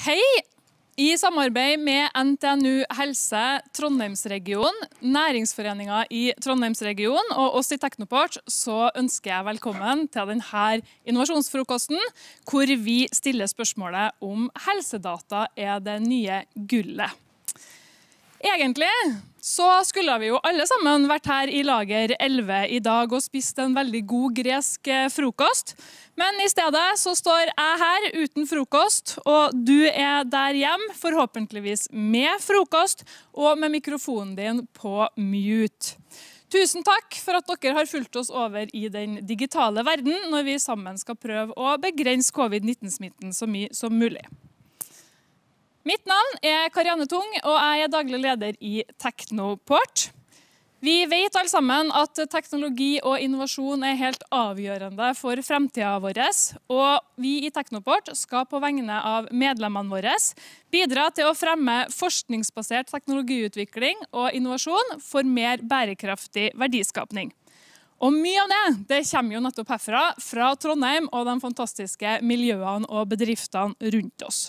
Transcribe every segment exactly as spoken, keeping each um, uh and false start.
Hei! I samarbeid med N T N U Helse Trondheimsregionen, Næringsforeningen i Trondheimsregionen og oss i Teknoport, så ønsker jeg velkommen til denne innovasjonsfrokosten, hvor vi stiller spørsmålet om helsedata er det nye gullet. Egentlig så skulle vi jo alle sammen vært her i lager elleve i dag og spist en veldig god gresk frokost. Men i stedet så står jeg her uten frokost, og du er der hjem, forhåpentligvis med frokost og med mikrofonen din på mute. Tusen takk for at dere har fulgt oss over i den digitale verden når vi sammen skal prøve å begrense covid nitten-smitten så mye som mulig. Mitt navn er Karianne Tung, og jeg er daglig leder i Teknoport. Vi vet alle sammen at teknologi og innovasjon er helt avgjørende for fremtiden vår, og vi i Teknoport skal på vegne av medlemmene våre bidra til å fremme forskningsbasert teknologiutvikling og innovasjon for mer bærekraftig verdiskapning. Og mye av det, det kommer jo nettopp herfra, fra Trondheim og de fantastiske miljøene og bedriftene rundt oss.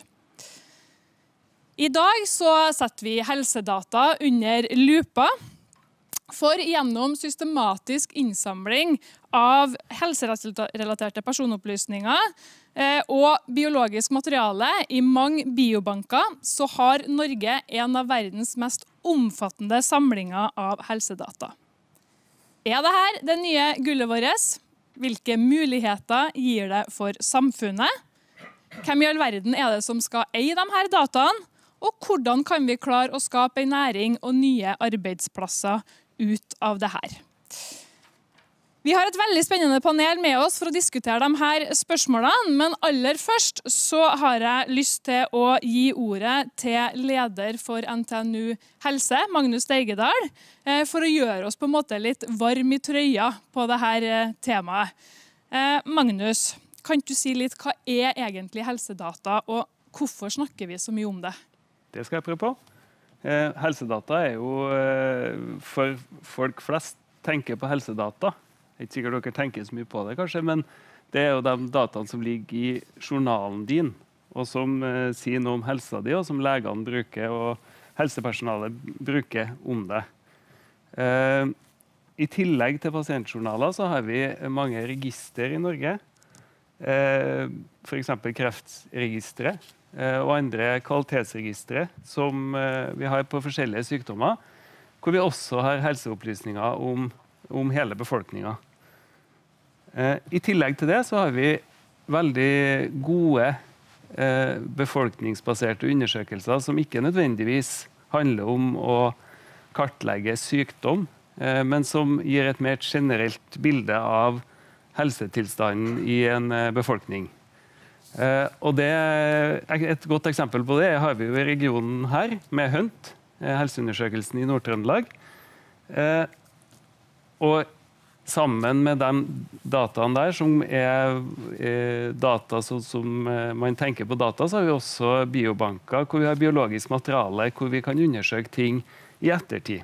I dag så setter vi helsedata under lupa, for gjennom systematisk innsamling av helserelaterte personopplysninger og biologisk materiale i mange biobanker, så har Norge en av verdens mest omfattende samlinger av helsedata. Er dette det nye gullet vårt? Hvilke muligheter gir det for samfunnet? Hvem i all verden er det som skal eie de her dataene? Og hvordan kan vi klare å skape en næring og nye arbeidsplasser ut av det her? Vi har et veldig spennende panel med oss for å diskutere de her spørsmålene, men aller først så har jeg lyst til å gi ordet til leder for N T N U Helse, Magnus Deigedal, for å gjøre oss på en måte litt varm i trøya på det her temaet. Magnus, kan du si litt hva er egentlig helsedata, og hvorfor snakker vi så mye om det? Det skal jeg prøve på. Eh, helsedata er jo, eh, for folk flest tenker på helsedata. Det er ikke sikkert dere tenker så mye på det kanskje, men det er jo de dataene som ligger i journalen din, og som eh, sier noe om helsa di, og som legene bruker, og helsepersonalet bruker om det. Eh, I tillegg til pasientjournaler så har vi mange register i Norge, eh, for eksempel kreftregisteret, og andre kvalitetsregistre som vi har på forskjellige sykdommer, hvor vi også har helseopplysninger om, om hele befolkningen. I tillegg til det så har vi veldig gode befolkningsbaserte undersøkelser som ikke nødvendigvis handler om å kartlegge sykdom, men som gir et mer generelt bilde av helsetilstanden i en befolkning. Uh, og det, et godt eksempel på det har vi jo i regionen her, med HUNT, helseundersøkelsen i Nord-Trøndelag. Uh, og sammen med de dataene der, som er uh, data så, som uh, man tenker på data, så har vi også biobanker, hvor vi har biologisk materiale, hvor vi kan undersøke ting i ettertid.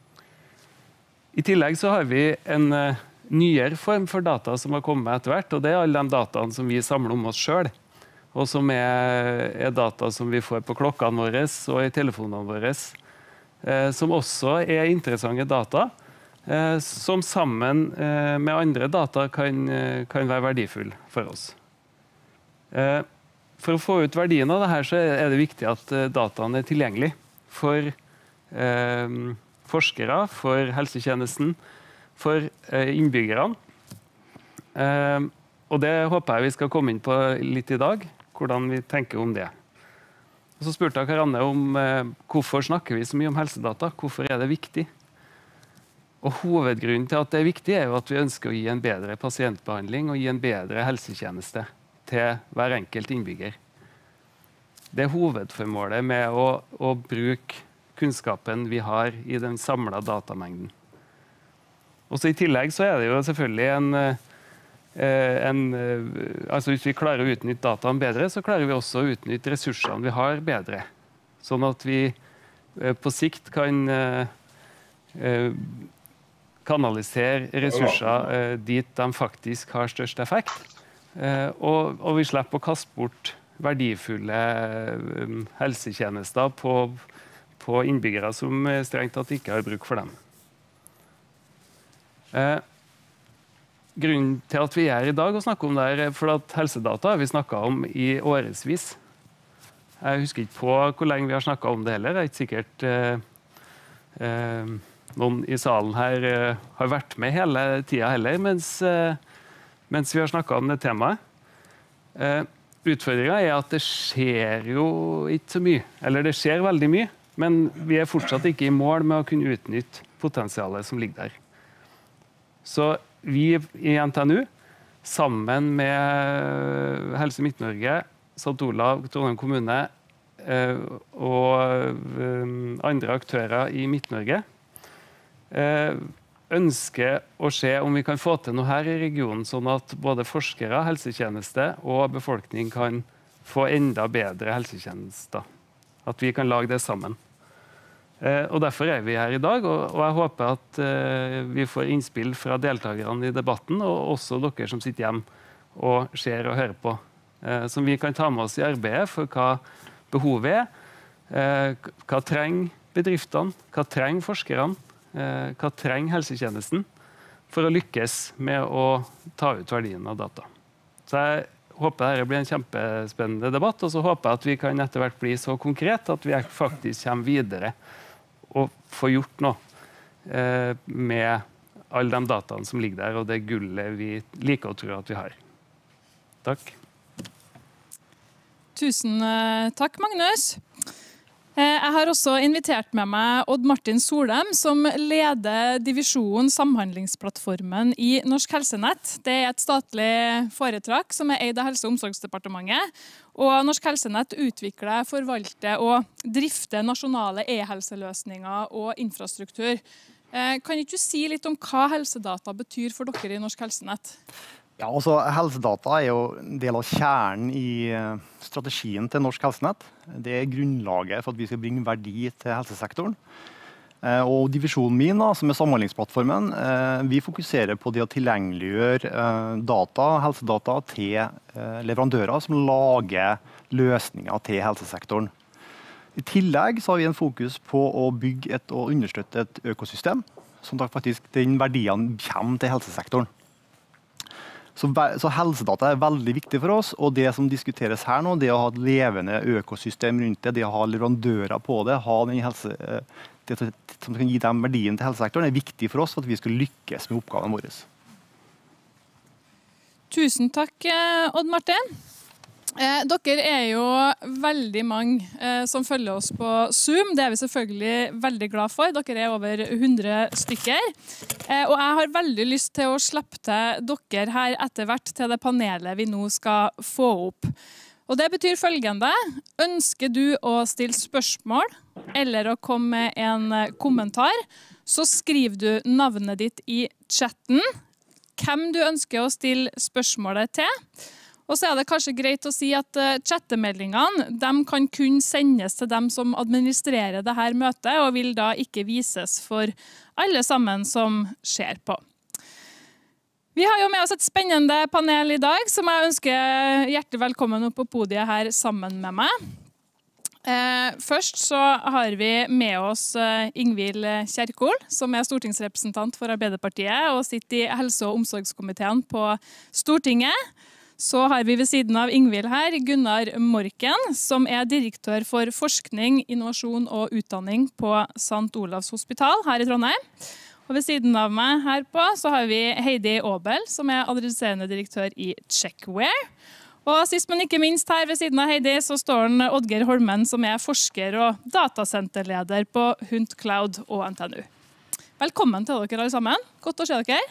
I tillegg så har vi en uh, nyere form for data som har kommet etter hvert, og det er alle de dataene som vi samler om oss selv, og som er, er data som vi får på klokkene våre og i telefonene våre, eh, som også er interessante data, eh, som sammen eh, med andre data kan, kan være verdifulle for oss. Eh, for å få ut verdien av dette så er det viktig at dataene er tilgjengelige for eh, forskere, for helsetjenesten, for eh, innbyggerne. Eh, og det håper jeg vi skal komme inn på litt i dag, hvordan vi tenker om det. Og så spurte jeg Karianne om eh, hvorfor snakker vi så mye om helsedata, hvorfor er det viktig? Og hovedgrunnen til at det er viktig er jo at vi ønsker å gi en bedre pasientbehandling og gi en bedre helsetjeneste til hver enkelt innbygger. Det er hovedformålet med å, å bruke kunnskapen vi har i den samlede datamengden. Og så i tillegg så er det jo selvfølgelig en, en altså hvis vi klarer å utnytte dataen bedre, så klarer vi også å utnytte ressursene vi har bedre. Sånn at vi på sikt kan kanalisere ressurser dit de faktisk har størst effekt. Og, og vi slipper å kaste bort verdifulle helsetjenester på, på innbyggere som strengt tatt ikke har bruk for dem. Eh, grunnen til at vi er i dag og snakker om det her, er for at helsedata har vi snakket om i årevis. Jeg husker ikke på hvor lenge vi har snakket om det heller. Det er ikke sikkert eh, eh, noen i salen her eh, har vært med hele tiden heller, mens, eh, mens vi har snakket om det temaet. Eh, utfordringen er at det skjer jo ikke så mye, eller det skjer veldig mye, men vi er fortsatt ikke i mål med å kunne utnytte potensialet som ligger der. Så vi i N T N U, sammen med Helse Midt-Norge, Sankt Olav, Trondheim kommune eh, og eh, andre aktører i Midt-Norge, eh, ønsker å se om vi kan få til noe her i regionen, sånn at både forskere, helsetjeneste og befolkning kan få enda bedre helsetjenester. At vi kan lage det sammen. Eh, og derfor er vi her i dag, og, og jeg håper at eh, vi får innspill fra deltakerne i debatten, og også dere som sitter hjemme og ser og hører på, eh, som vi kan ta med oss i arbeidet for hva behovet er, eh, hva trenger bedriftene, hva trenger forskerne, eh, hva trenger helsetjenesten for å lykkes med å ta ut verdien av data. Så jeg håper dette blir en kjempespennende debatt, og så håper jeg at vi kan etter hvert bli så konkret at vi faktisk kommer videre og få gjort noe eh, med alle de dataene som ligger der, og det gullet vi liker å tro at vi har. Takk. Tusen takk, Magnus. Jeg har også invitert med meg Odd Martin Solheim, som leder divisjonen Samhandlingsplattformen i Norsk Helsenett. Det er et statlig foretak som er eid av Helse- og omsorgsdepartementet. Og Norsk Helsenett utvikler, forvalter og drifter nasjonale e-helseløsninger og infrastruktur. Kan ikke du si litt om hva helsedata betyr for dere i Norsk Helsenett? Ja, altså Helsedata er jo en del av kjernen i strategien til Norsk Helsenett. Det er grunnlaget for at vi skal bringe verdi til helsesektoren. Og divisjonen min, da, som er Samhandlingsplattformen, vi fokuserer på det å tilgjengeliggjøre data, helsedata til leverandører som lager løsninger til helsesektoren. I tillegg så har vi en fokus på å bygge et og understøtte et økosystem, som faktisk den verdien kommer til helsesektoren. Så, så helsedata er veldig viktig for oss, og det som diskuteres her nå, det å ha et levende økosystem rundt det, det å ha leverandører på det, ha den helse, det som kan gi dem verdien til helsesektoren, er viktig for oss for at vi skal lykkes med oppgaven vår. Tusen takk, Odd Martin. Eh, dere er jo veldig mange eh, som følger oss på Zoom. Det er vi selvfølgelig veldig glad for. Dere er over hundre stykker. Eh, og jeg har veldig lyst til å slippe til dere her etter hvert til det panelet vi nå skal få opp. Og det betyr følgende: ønsker du å stille spørsmål eller å komme med en kommentar, så skriver du navnet ditt i chatten, hvem du ønsker å stille spørsmålet til. Og så er det kanskje greit å si at uh, chattemeldingene de kan kun sendes til dem som administrerer dette møtet, og vil da ikke vises for alle sammen som ser på. Vi har jo med oss et spennende panel i dag, som jeg ønsker hjertelig velkommen opp på podiet her sammen med meg. Eh, først så har vi med oss uh, Ingvild Kjerkol, som er stortingsrepresentant for Arbeiderpartiet, og sitter i helse- og omsorgskomiteen på Stortinget. Så har vi ved siden av Ingvild her Gunnar Morken, som er direktør for forskning, innovasjon og utdanning på Sankt Olavs hospital her i Trondheim. Og ved siden av meg her på så har vi Heidi Aabel, som er adresserende direktør i Checkware. Og sist, men ikke minst her ved siden av Heidi, så står den Oddgeir Holmen, som er forsker og datasenterleder på Hunt Cloud og N T N U. Velkommen til dere alle sammen. Godt å se dere.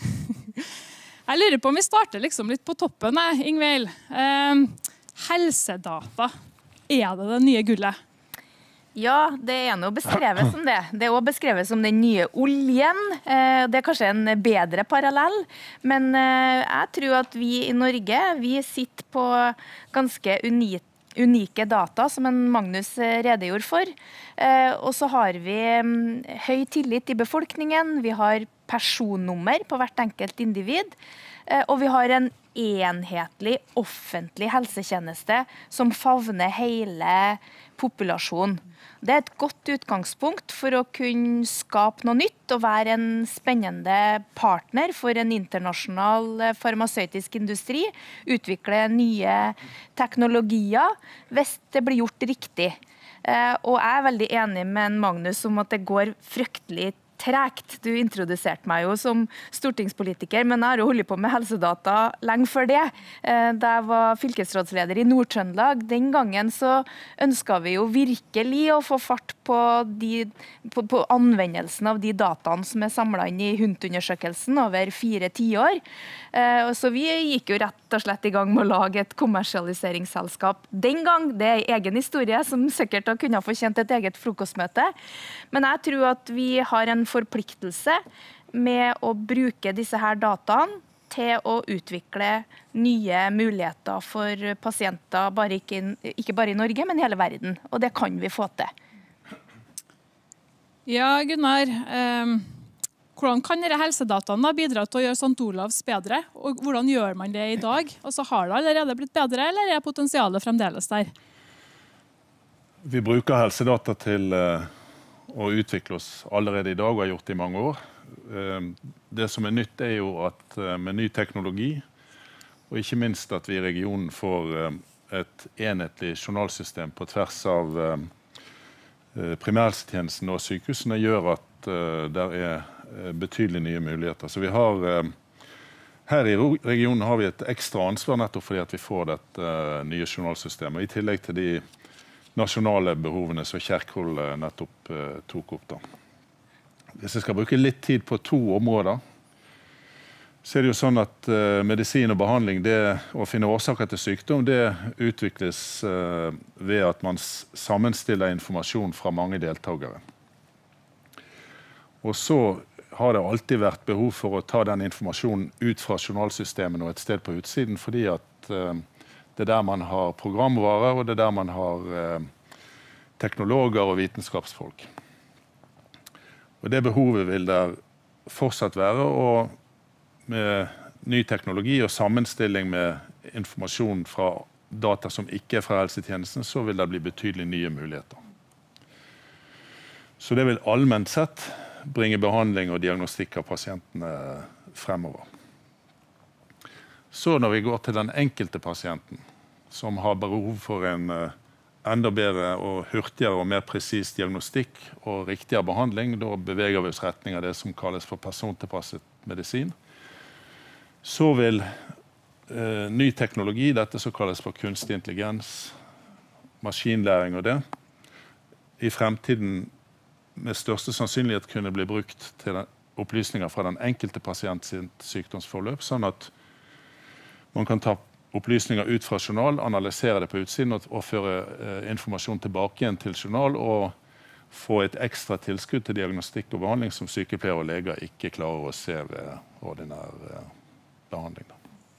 Jeg lurer på om vi starter liksom litt på toppen, Ingvild. Eh, helsedata, er det det nye gullet? Ja, det er noe beskrevet som det. Det er også beskrevet som den nye oljen. Eh, det er kanskje en bedre parallell, men eh, jeg tror at vi i Norge, vi sitter på ganske unike unike data, som en Magnus redegjorde for. Eh, og så har vi um, høy tillit i befolkningen, vi har personnummer på hvert enkelt individ, eh, og vi har en enhetlig offentlig helsetjeneste som favner hele populasjonen. Det er et godt utgangspunkt for å kunne skape noe nytt og være en spennende partner for en internasjonal farmasøytisk industri, utvikle nye teknologier hvis det blir gjort riktig. Og jeg er veldig enig med Magnus om at det går fryktelig tregt. Du introduserte meg jo som stortingspolitiker, men jeg har jo holdt på med helsedata lenge før det. Da jeg var fylkesrådsleder i Nord-Trøndelag, den gangen så ønsket vi jo virkelig å få fart på, de, på, på anvendelsen av de dataene som er samlet inn i HUNT-undersøkelsen over fire tiår. Så vi gikk jo rett og slett i gang med å lage et kommersialiseringsselskap den gang. Det er en egen historie som sikkert har kunnet fortjent et eget frokostmøte. Men jeg tror at vi har en forpliktelse med å bruke disse her dataene til å utvikle nye muligheter for pasienter, bare ikke, ikke bare i Norge, men i hele verden. Og det kan vi få til. Ja, Gunnar. Eh, hvordan kan dere helsedataene bidra til å gjøre Sankt Olavs bedre? Og hvordan gjør man det i dag? Altså, har det allerede blitt bedre, eller er potensialet fremdeles der? Vi bruker helsedata til uh... og utvikle oss allerede i dag og har gjort det i mange år. Det som er nytt er jo at med ny teknologi, og ikke minst at vi i regionen får et enhetlig journalsystem på tvers av primærhelsetjenesten og sykehusene, gjør at det er betydelige nye muligheter. Så vi har, her i regionen har vi et ekstra ansvar nettopp fordi at vi får dette nye journalsystemet, i tillegg til de nasjonale behovene som Kjerkol nettopp uh, tok opp da. Hvis jeg skal bruke litt tid på to områder, så er det jo sånn at uh, medisin og behandling, det å finne årsaker til sykdom, det utvikles uh, ved at man sammenstiller informasjon fra mange deltakere. Og så har det alltid vært behov for å ta den informasjonen ut fra journalsystemet og et sted på utsiden, fordi at uh, det er der man har programvarer, og det er der man har eh, teknologer og vitenskapsfolk. Og det behovet vil der fortsatt være, og med ny teknologi og sammenstilling med informasjon fra data som ikke er fra helsetjenesten, så vil det bli betydelig nye muligheter. Så det vil allment sett bringe behandling og diagnostikk av pasientene fremover. Så når vi går til den enkelte pasienten, som har behov for en enda bedre og hurtigere og mer presis diagnostikk og riktigere behandling, da beveger vi oss retning av det som kalles for persontilpasset medisin. Så vil eh, ny teknologi, dette som kalles for kunstig intelligens, maskinlæring og det, i fremtiden med største sannsynlighet kunne bli brukt til opplysninger fra den enkelte pasients sykdomsforløp, sånn at man kan ta opplysninger ut fra journal, analysere det på utsiden og, og føre eh, informasjon tilbake igjen til journal og få et ekstra tilskudd til diagnostikk og behandling som sykepleiere og leger ikke klarer å se ved ordinær eh, behandling.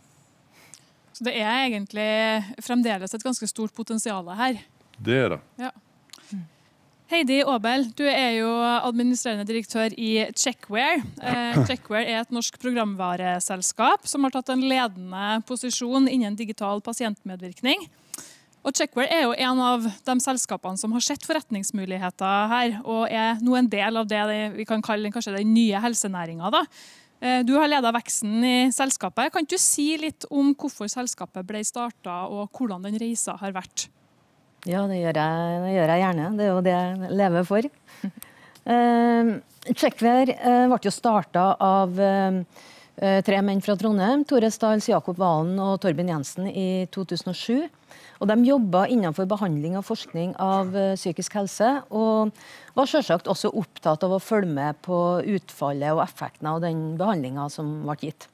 Så det er egentlig fremdeles et ganske stort potensial her? Det er det. Ja. Heidi Aabel, du er jo administrerende direktør i Checkwear. Eh, Checkwear er et norsk programvareselskap som har tatt en ledende posisjon innen digital pasientmedvirkning. Og Checkwear er jo en av de selskapene som har sett forretningsmuligheter her, og er nå en del av det vi kan kalle kanskje den nye helsenæringen da. Eh, du har ledet veksten i selskapet. Kan du si litt om hvorfor selskapet ble startet, og hvordan den reisen har vært? Ja, det gjør, jeg, det gjør jeg gjerne. Det er jo det jeg lever for. uh, Checkwear uh, ble jo startet av uh, tre menn fra Trondheim, Tore Stahls, Jakob Valen og Torben Jensen i to tusen og sju. Og de jobbet innenfor behandling og forskning av uh, psykisk helse, og var selvsagt også opptatt av å følge med på utfallet og effekten av den behandlingen som ble gitt.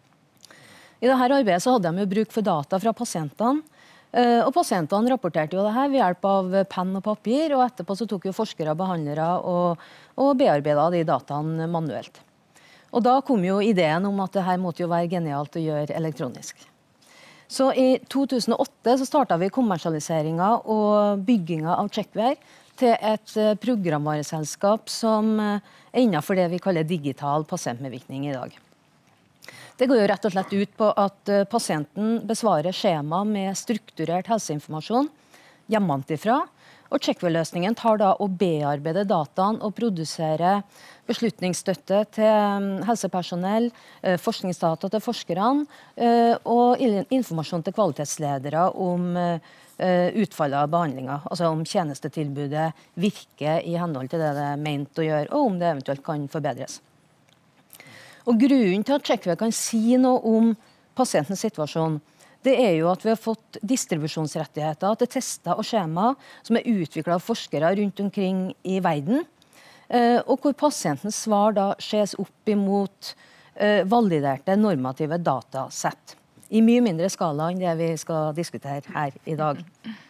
I dette arbeidet så hadde de jo bruk for data fra pasientene, Uh, og pasientene rapporterte jo det her ved hjelp av penn og papir, og etterpå så tok jo forskere og behandlere og, og bearbeidet de dataene manuelt. Og da kom jo ideen om at det her måtte jo være genialt å gjøre elektronisk. Så i to tusen og åtte så startet vi kommersialiseringen og byggingen av Checkwear til et programvareselskap som er innenfor det vi kaller digital pasientmedvirkning i dag. Det går jo rett og slett ut på at pasienten besvarer skjema med strukturert helseinformasjon hjemmantifra, og Checkwear-løsningen tar da og bearbeider dataen og produserer beslutningsstøtte til helsepersonell, forskningsdata til forskerne og informasjon til kvalitetsledere om utfallet av behandlinga, altså om tjenestetilbudet virker i henhold til det det er ment å gjøre, og om det eventuelt kan forbedres. Og grunnen til at Checkwear kan si noe om pasientens situasjon, det er jo at vi har fått distribusjonsrettigheter til tester og skjema som er utviklet av forskere rundt omkring i verden, og hvor pasientens svar da ses opp imot validerte normative datasett. I mye mindre skala enn det vi skal diskutere her i dag.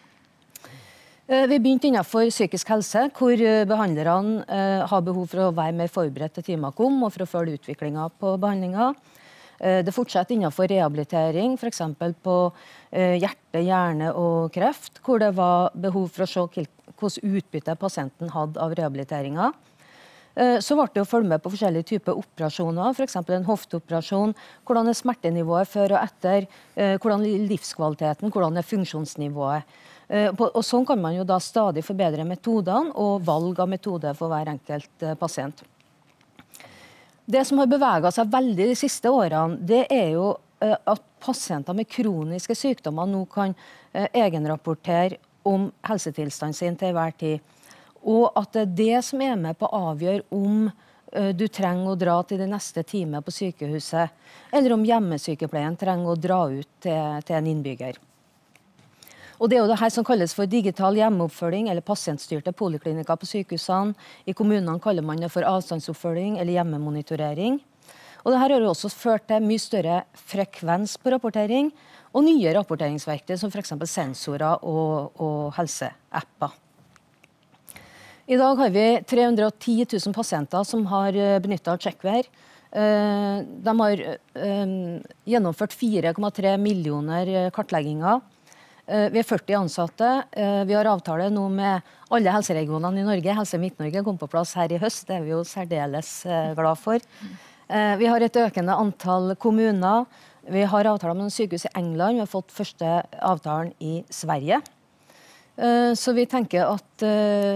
Vi begynte innenfor psykisk helse, hvor behandlerne har behov for å være mer forberedt til Timakom og for å følge utviklingen på behandlingen. Det fortsetter innenfor rehabilitering, for eksempel på hjerte, hjerne og kreft, hvor det var behov for å se hvordan utbytte pasienten hadde av rehabiliteringen. Så ble det å følge med på forskjellige typer operasjoner, for eksempel en hofteoperasjon, hvordan er smertenivået før og etter, hvordan er livskvaliteten, hvordan er funksjonsnivået. Og sånn kan man jo da stadig forbedre metodene og valg av metode for hver enkelt pasient. Det som har beveget seg veldig de siste årene, det er jo at pasienter med kroniske sykdommer nå kan egenrapportere om helsetilstanden sin til hver tid. Og at det er det som er med på å avgjøre om du trenger å dra til det neste time på sykehuset, eller om hjemmesykepleien trenger å dra ut til, til en innbygger. Og det er jo det her som kalles for digital hjemmeoppfølging eller pasientstyrte poliklinikker på sykehusene. I kommunene kaller man det for avstandsoppfølging eller hjemmemonitorering. Og det her har jo også ført til mye større frekvens på rapportering og nye rapporteringsverktøy som for eksempel sensorer og, og helseapper. I dag har vi tre hundre og ti tusen pasienter som har benyttet Checkwear. De har gjennomført fire komma tre millioner kartlegginger. Vi er førti ansatte. Vi har avtale nå med alle helseregionene i Norge. Helse Midt-Norge kom på plass her i høst. Det er vi jo særdeles glad for. Vi har et økende antall kommuner. Vi har avtaler med en sykehus i England. Vi har fått første avtalen i Sverige. Så vi tenker at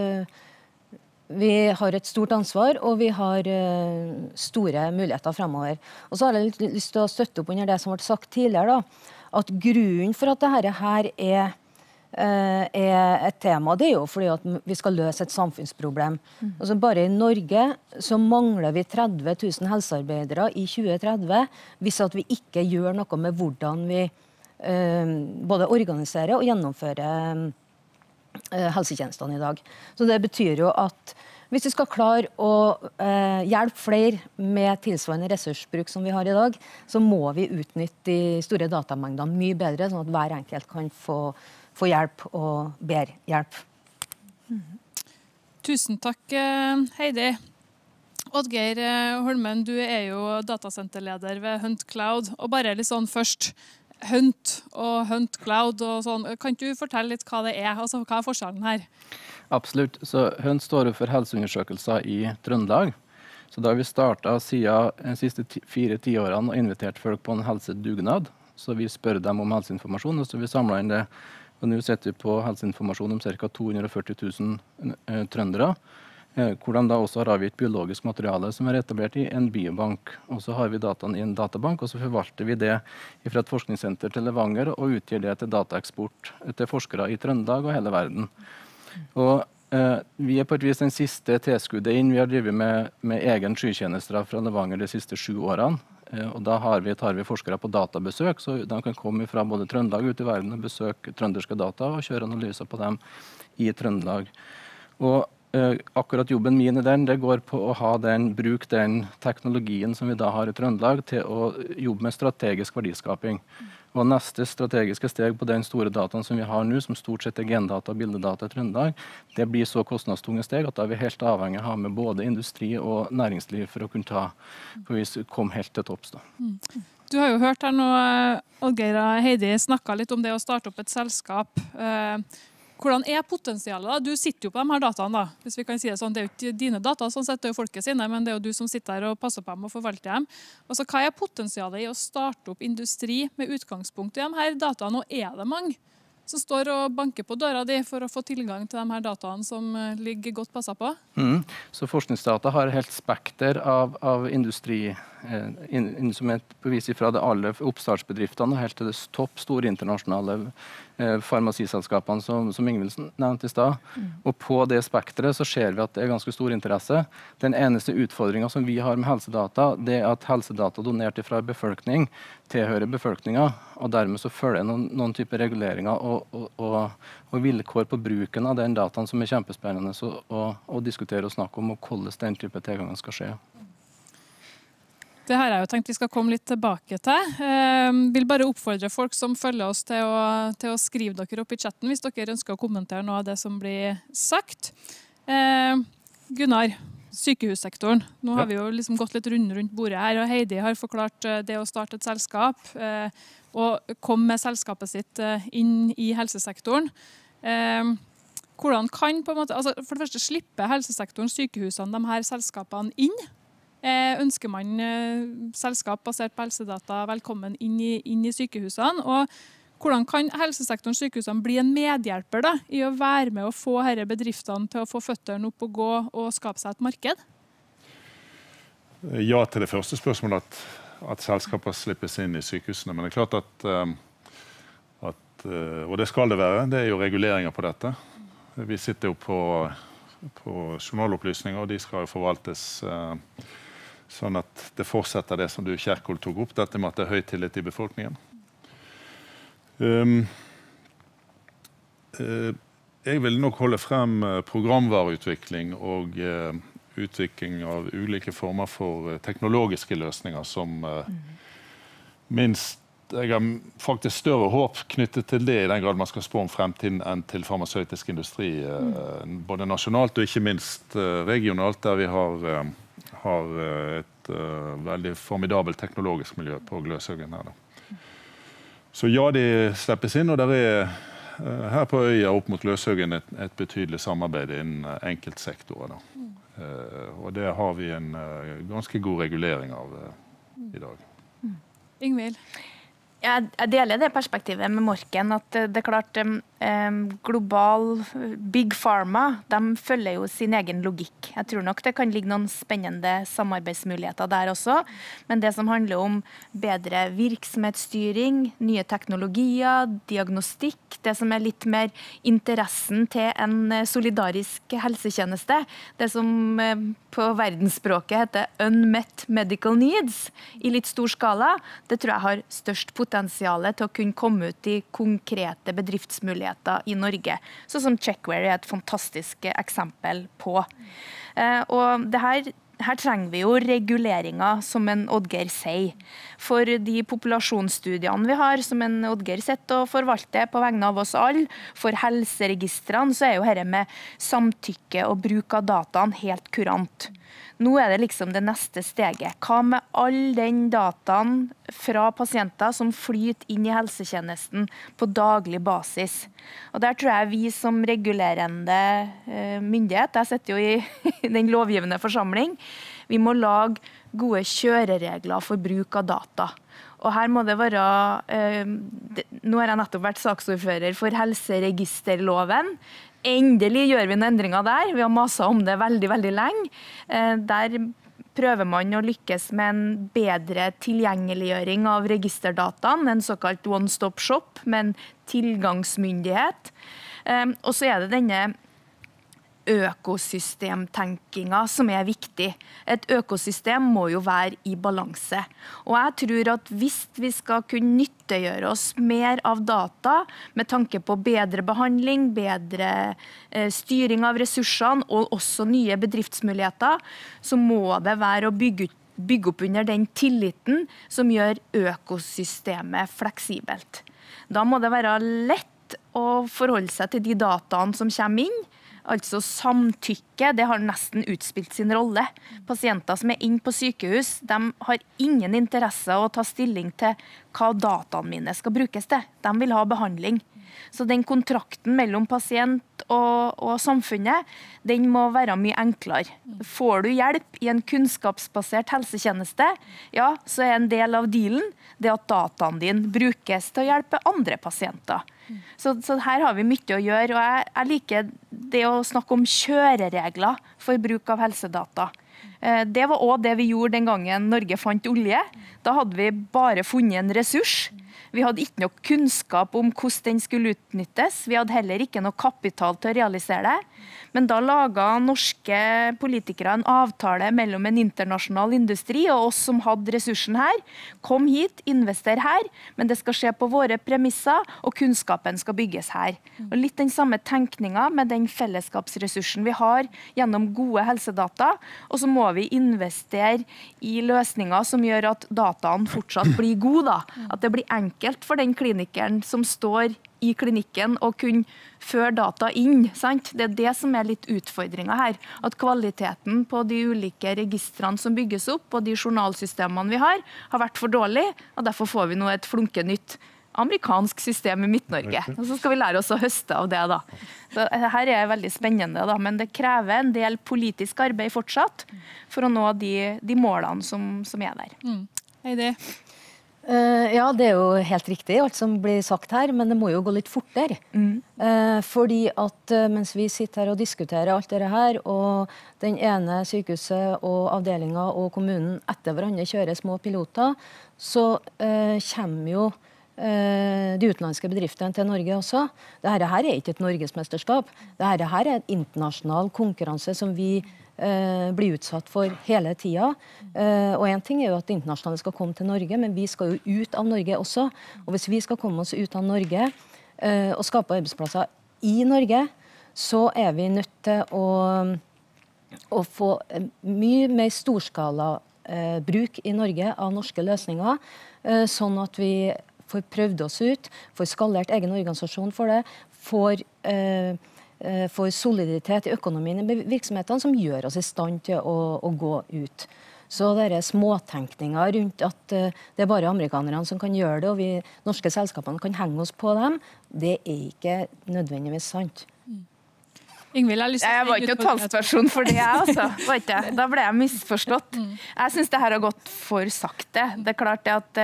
vi har et stort ansvar, og vi har store muligheter fremover. Og så har jeg litt lyst til å støtte opp under det som ble sagt tidligere, da. At grunnen for at dette her er, er et tema, det er jo fordi at vi skal løse et samfunnsproblem. Mm. Altså bare i Norge så mangler vi tretti tusen helsearbeidere i tjue tretti, hvis at vi ikke gjør noe med hvordan vi eh, både organiserer og gjennomfører eh, helsetjenestene i dag. Så det betyr jo at hvis vi skal klare å eh, hjelpe flere med tilsvarende ressursbruk som vi har i dag, så må vi utnytte de store datamengdene mye bedre, sånn at hver enkelt kan få, få hjelp og bedre hjelp. Mm. Tusen takk, Heidi. Oddgeir Holmen, du er jo datasenterleder ved Hunt Cloud, og bare litt sånn først, Hunt og Hunt Cloud og sånn. Kan du fortelle litt hva det er? Altså, hva er forskjellen her? Absolutt. Så Hunt står for helseundersøkelser i Trøndelag. Så da har vi startet siden de siste fire tiårene og invitert folk på en helsedugnad. Så vi spør dem om helseinformasjon, og så vi samlet inn det. Og nå setter vi på helseinformasjon om ca. to hundre og førti tusen eh, trøndere. Hvor de da også har avgitt biologisk materiale som er etablert i en biobank. Og så har vi dataen i en databank, og så forvalter vi det fra et forskningssenter til Levanger og utgir det til dataeksport til forskere i Trøndelag og hele verden. Og eh, vi er på et vis den siste tilskuddet inn. Vi har drevet med, med egen skytjenester fra Levanger de siste sju årene. Eh, og da har vi, tar vi forskere på databesøk, så de kan komme fra både Trøndelag ut i verden og besøke trønderske data og kjøre analyser på dem i Trøndelag. Og Uh, akkurat jobben min i den, det går på å ha den, bruke den teknologien som vi da har i Trøndelag til å jobbe med strategisk verdiskaping. Og neste strategiske steg på den store dataen som vi har nå, som stort sett er gendata og bildedata i Trøndelag, det blir så kostnadstunge steg at da er vi helt avhengig av å ha med både industri og næringsliv for å kunne ta, for vi kom helt til topps da. Mm. Du har jo hørt her nå, Oddgeir og Heidi snakket litt om det å starte opp et selskap. Uh, hvordan er potensialet da? Du sitter jo på de her dataene da, hvis vi kan si det sånn. Det er jo ikke dine data, sånn sett det er jo folket sine, men det er jo du som sitter her og passer på dem og forvalter dem. Altså, hva er potensialet i å starte opp industri med utgangspunkt i de her dataene, og er det mange som står og banker på døra di for å få tilgang til de her dataene som ligger godt passet på? Mm. Så forskningsdata har helt spekter av, av industri, eh, in, som et bevis fra det alle oppstartsbedriftene og helt til det topp store internasjonale eh, farmasiselskapene som, som Ingvild nevnte i stad. Mm. Og på det spektret så ser vi at det er ganske stor interesse. Den eneste utfordringen som vi har med helsedata, det er at helsedata donert fra befolkning tilhører befolkninga, og dermed så følger noen, noen typer reguleringer og, og, og, og vilkår på bruken av den dataen som er kjempespennende å, å, å diskutere og snakke om, og hvordan den type tilgangen skal skje. Det har jeg jo tenkt vi skal komme litt tilbake til. Jeg vil bare oppfordre folk som følger oss til å, til å skrive dere opp i chatten hvis dere ønsker å kommentere noe av det som blir sagt. Eh, Gunnar, sykehussektoren. Nå har vi jo liksom gått litt rundt rundt bordet her, og Heidi har forklart det å starte et selskap eh, og komme med selskapet sitt inn i helsesektoren. Eh, hvordan kan på en måte, altså for det første slippe helsesektoren, sykehusene, de her selskapene inn? Eh, ønsker man eh, selskap basert på helsedata velkommen inn i, inn i sykehusene? Og hvordan kan helsesektoren, sykehusene bli en medhjelper da, i å være med å få disse bedriftene til å få føttene opp og gå og skape seg et marked? Ja til det første spørsmålet, at, at selskaper slippes inn i sykehusene. Men det er klart at, at, og det skal det være, det er jo reguleringer på dette. Vi sitter jo på, på journalopplysninger, og de skal jo forvaltes sånn at det fortsetter det som du, Kjerkol, tok opp, dette med at det er høy tillit i befolkningen. Um, uh, jeg vil nok holde frem programvareutvikling og uh, utvikling av ulike former for uh, teknologiske løsninger som uh, minst, jeg har faktisk større håp knyttet til det i den grad man skal spå om fremtiden enn til farmasøytisk industri, uh, både nasjonalt og ikke minst uh, regionalt, der vi har, uh, har et uh, veldig formidabelt teknologisk miljø på Gløshaugen her da. Så ja, de slippes inn, og der er uh, her på øya opp mot Gløshaugen et, et betydelig samarbeid innen uh, enkeltsektorer. Da. Mm. Uh, og det har vi en uh, ganske god regulering av uh, i dag. Mm. Ingvild? Jeg, jeg deler det perspektivet med Morken, at det er klart um, global big pharma, de følger jo sin egen logikk. Jeg tror nok det kan ligge noen spennende samarbeidsmuligheter der også, men det som handler om bedre virksomhetsstyring, nye teknologier, diagnostikk, det som er litt mer interessen til en solidarisk helsetjeneste, det som um, på verdensspråket heter unmet medical needs, i litt stor skala, det tror jeg har størst potensial potensialet til å kunne komme ut i konkrete bedriftsmuligheter i Norge, sånn som Checkware er et fantastisk eksempel på. Og det her, her trenger vi jo reguleringer, som en Oddgeir sier. For de populasjonsstudiene vi har, som en Oddgeir sitter og forvalter på vegne av oss alle, for helseregistrene, så er jo dette med samtykke og bruk av dataen helt kurant. Nå er det liksom det neste steget. Hva med all den dataen fra pasienter som flyter inn i helsetjenesten på daglig basis? Og der tror jeg vi som regulerende myndighet, jeg sitter jo i den lovgivende forsamling, vi må lage gode kjøreregler for bruk av data. Og her må det være, nå har jeg nettopp vært saksordfører for helseregisterloven. Endelig gjør vi noen endringer der. Vi har maset om det veldig, veldig lenge. Der prøver man å lykkes med en bedre tilgjengeliggjøring av registerdataen, en såkalt one-stop shop med en tilgangsmyndighet. Og så er det denne økosystemtenkinga som er viktig. Et økosystem må jo være i balanse. Og jeg tror at hvis vi skal kunne nyttegjøre oss mer av data, med tanke på bedre behandling, bedre eh, styring av ressursene, og også nye bedriftsmuligheter, så må det være å bygge, bygge opp under den tilliten som gjør økosystemet fleksibelt. Da må det være lett å forholde seg til de dataene som kommer inn. Altså samtykke, det har nesten utspilt sin rolle. Pasienter som er inne på sykehus, de har ingen interesse av å ta stilling til hva dataene mine skal brukes til. De vil ha behandling. Så den kontrakten mellom pasient og, og samfunnet, den må være mye enklere. Får du hjelp i en kunnskapsbasert helsetjeneste, ja, så er en del av dealen det at dataen din brukes til å hjelpe andre pasienter. Så, så her har vi mye å gjøre, og jeg, jeg liker det å snakke om kjøreregler for bruk av helsedata. Det var også det vi gjorde den gangen Norge fant olje. Da hadde vi bare funnet en ressurs. Vi hadde ikke noe kunnskap om hvordan den skulle utnyttes. Vi hadde heller ikke noe kapital til å realisere det. Men da laget norske politikere en avtale mellom en internasjonal industri og oss som hadde ressursen her. Kom hit, invester her, men det skal skje på våre premisser, og kunnskapen skal bygges her. Og litt den samme tenkningen med den fellesskapsressursen vi har gjennom gode helsedata, og så må vi investere i løsninger som gjør at dataen fortsatt blir god, da. At det blir enkelt for den klinikeren som står i klinikken og kunne føre data inn, sant? Det er det som er litt utfordringen her. At kvaliteten på de ulike registrene som bygges opp, og de journalsystemene vi har, har vært for dårlig, og derfor får vi nå et flunke nytt amerikansk system i Midt-Norge. Og så skal vi lære oss å høste av det, da. Så her er veldig spennende, da, men det krever en del politisk arbeid fortsatt for å nå de, de målene som, som er der. Mm. Heidi? Uh, ja, det er jo helt riktig alt som blir sagt her, men det må jo gå litt fortere. Mm. Uh, fordi at uh, mens vi sitter her og diskuterer alt dette her, og den ene sykehuset og avdelingen og kommunen etter hverandre kjører små piloter, så uh, kommer jo uh, de utenlandske bedriftene til Norge også. Dette her er ikke et norgesmesterskap. Dette her er en internasjonal konkurranse som vi Uh, blir utsatt for hele tida. Uh, og en ting er jo at det internasjonale skal komme til Norge, men vi skal jo ut av Norge også. Og hvis vi skal komme oss ut av Norge uh, og skape arbeidsplasser i Norge, så er vi nødt til å, å få mye mer storskala uh, bruk i Norge av norske løsninger, uh, sånn at vi får prøvd oss ut, får skalert egen organisasjon for det, får uh, for soliditet i økonomien i virksomhetene som gjør oss i stand til å, å gå ut. Så det er småtenkninger rundt at uh, det er bare amerikanerne som kan gjøre det, og vi norske selskapene kan henge oss på dem, det er ikke nødvendigvis sant. Ingvild, jeg, jeg var ikke talsperson for det, jeg altså. Var ikke. Da ble jeg misforstått. Jeg synes det her har gått for sakte. Det er klart at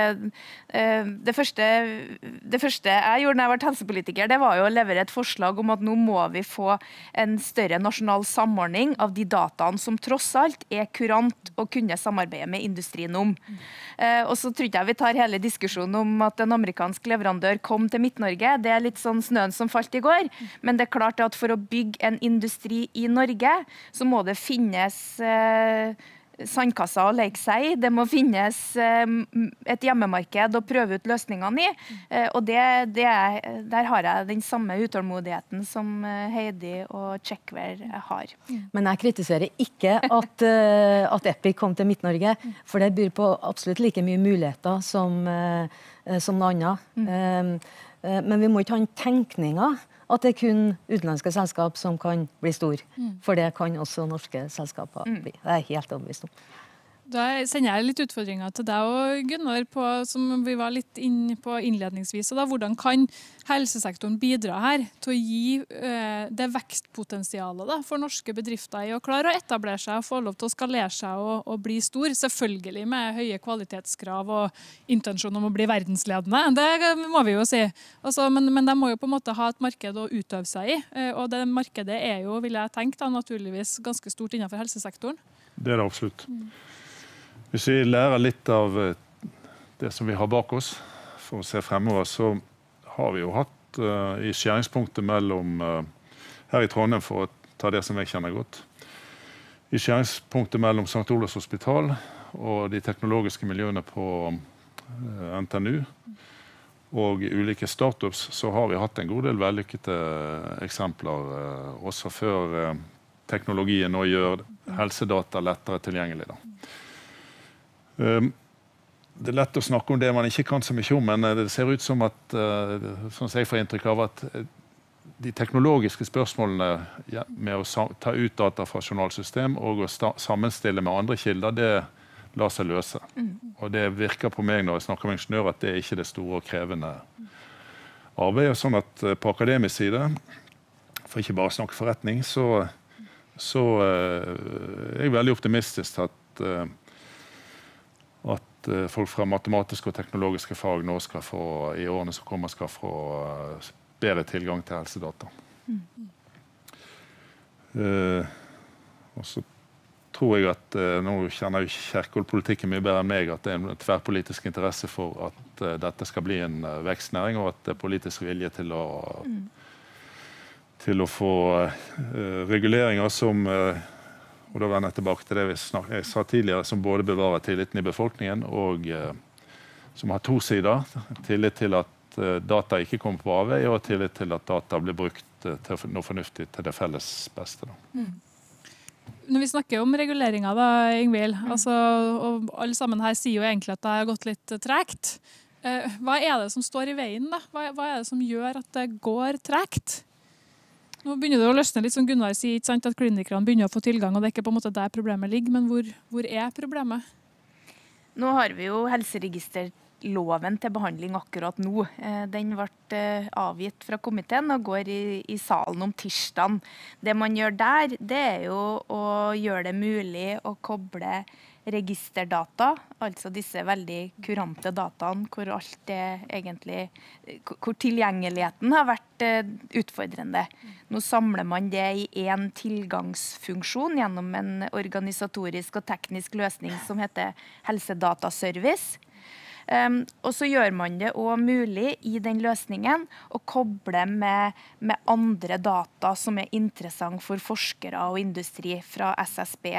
uh, det, første, det første jeg gjorde når jeg var helsepolitiker, det var jo å levere et forslag om at nå må vi få en større nasjonal samordning av de dataene som tross alt er kurant å kunne samarbeide med industrien om. Uh, og så tror jeg vi tar hele diskusjonen om at en amerikansk leverandør kom til Midt-Norge. Det er litt sånn snøen som falt i går, men det er klart at for å bygge en industri i Norge, så må det finnes eh, sandkasser å leke seg i. Det må finnes eh, et hjemmemarked å prøve ut løsningene i. Eh, og det, det er, der har jeg den samme utålmodigheten som Heidi og Checkwear har. Men jeg kritiserer ikke at, uh, at Epic kom til Midt-Norge, for det byr på absolutt like mye muligheter som, uh, som noe annet. Mm. Uh, uh, men vi må ikke ha en tenkninga at det er kun utenlandske selskap som kan bli stor. Mm. For det kan også norske selskaper bli. Det er helt overbevist om. Da sender jeg litt utfordringer til deg og Gunnar, på, som vi var litt inn på innledningsvis. Og da, hvordan kan helsesektoren bidra her til å gi eh, det vekstpotensialet da, for norske bedrifter i å klare å etablere seg, få lov til å skalere seg og, og bli stor, selvfølgelig med høye kvalitetskrav og intensjon om å bli verdensledende. Det må vi jo si. Altså, men, men de må jo på en måte ha et marked å utøve seg i, og det markedet er jo, vil jeg tenke, da, naturligvis ganske stort innenfor helsesektoren. Det er det absolutt. Mm. Hvis vi lærer litt av det som vi har bak oss, for å se fremover, så har vi jo hatt uh, i skjæringspunktet mellom, uh, her i Trondheim, for å ta det som jeg kjenner godt, i skjæringspunktet mellom Sankt Olavs hospital og de teknologiske miljøene på uh, N T N U, og ulike startups, så har vi hatt en god del vellykkede eksempler, uh, også før uh, teknologien nå gjør helsedata lettere tilgjengelig da. Det er lett å snakke om det man ikke kan så mye om, men det ser ut som at, sånn som jeg får inntrykk av, at de teknologiske spørsmålene med å ta ut data fra journalsystem og å sammenstille med andre kilder, det lar seg løse. Og det virker på meg når jeg snakker med ingeniør at det er ikke det store og krevende arbeidet sånn at på akademisk side, for ikke bare snakke forretning, så, så er jeg veldig optimistisk at, at folk fra matematiske og teknologiske fag nå skal få, i årene som kommer, skal få bedre tilgang til helsedata. Mm. Uh, og så tror jeg at, uh, nå kjenner jeg Kjerkol-politikken mye bedre enn meg, at det er en tverrpolitisk interesse for at uh, dette skal bli en uh, vekstnæring, og at det er politisk vilje til å, mm. til å få uh, reguleringer som, uh, og da vender jeg tilbake til det vi snak- jeg sa tidligere, som både bevarer tilliten i befolkningen, og uh, som har to sider, tillit til at uh, data ikke kommer på avvei, og tillit til at data blir brukt uh, til noe fornuftig til det felles beste. Da. Mm. Når vi snakker om reguleringer da, Ingvild, mm. altså, og alle sammen her sier jo egentlig at det har gått litt tregt. Eh, hva er det som står i veien da? Hva, hva er det som gjør at det går tregt? Nå begynner det å løsne litt, som Gunnar sier, ikke sant, at klinikerne begynner å få tilgang, og det er ikke på en måte der problemet ligger, men hvor, hvor er problemet? Nå har vi jo helseregisterloven til behandling akkurat nå. Den ble avgitt fra komiteen og går i, i salen om tirsdagen. Det man gjør der, det er jo å gjøre det mulig å koble registerdata, altså disse veldig kurante dataene, hvor alt er egentlig, hvor tilgjengeligheten har vært utfordrende. Nå samler man det i en tilgangsfunksjon gjennom en organisatorisk og teknisk løsning som heter Helsedataservice. Um, og så gjør man det også mulig i den løsningen å koble med, med andre data som er interessant for forskere og industri fra S S B,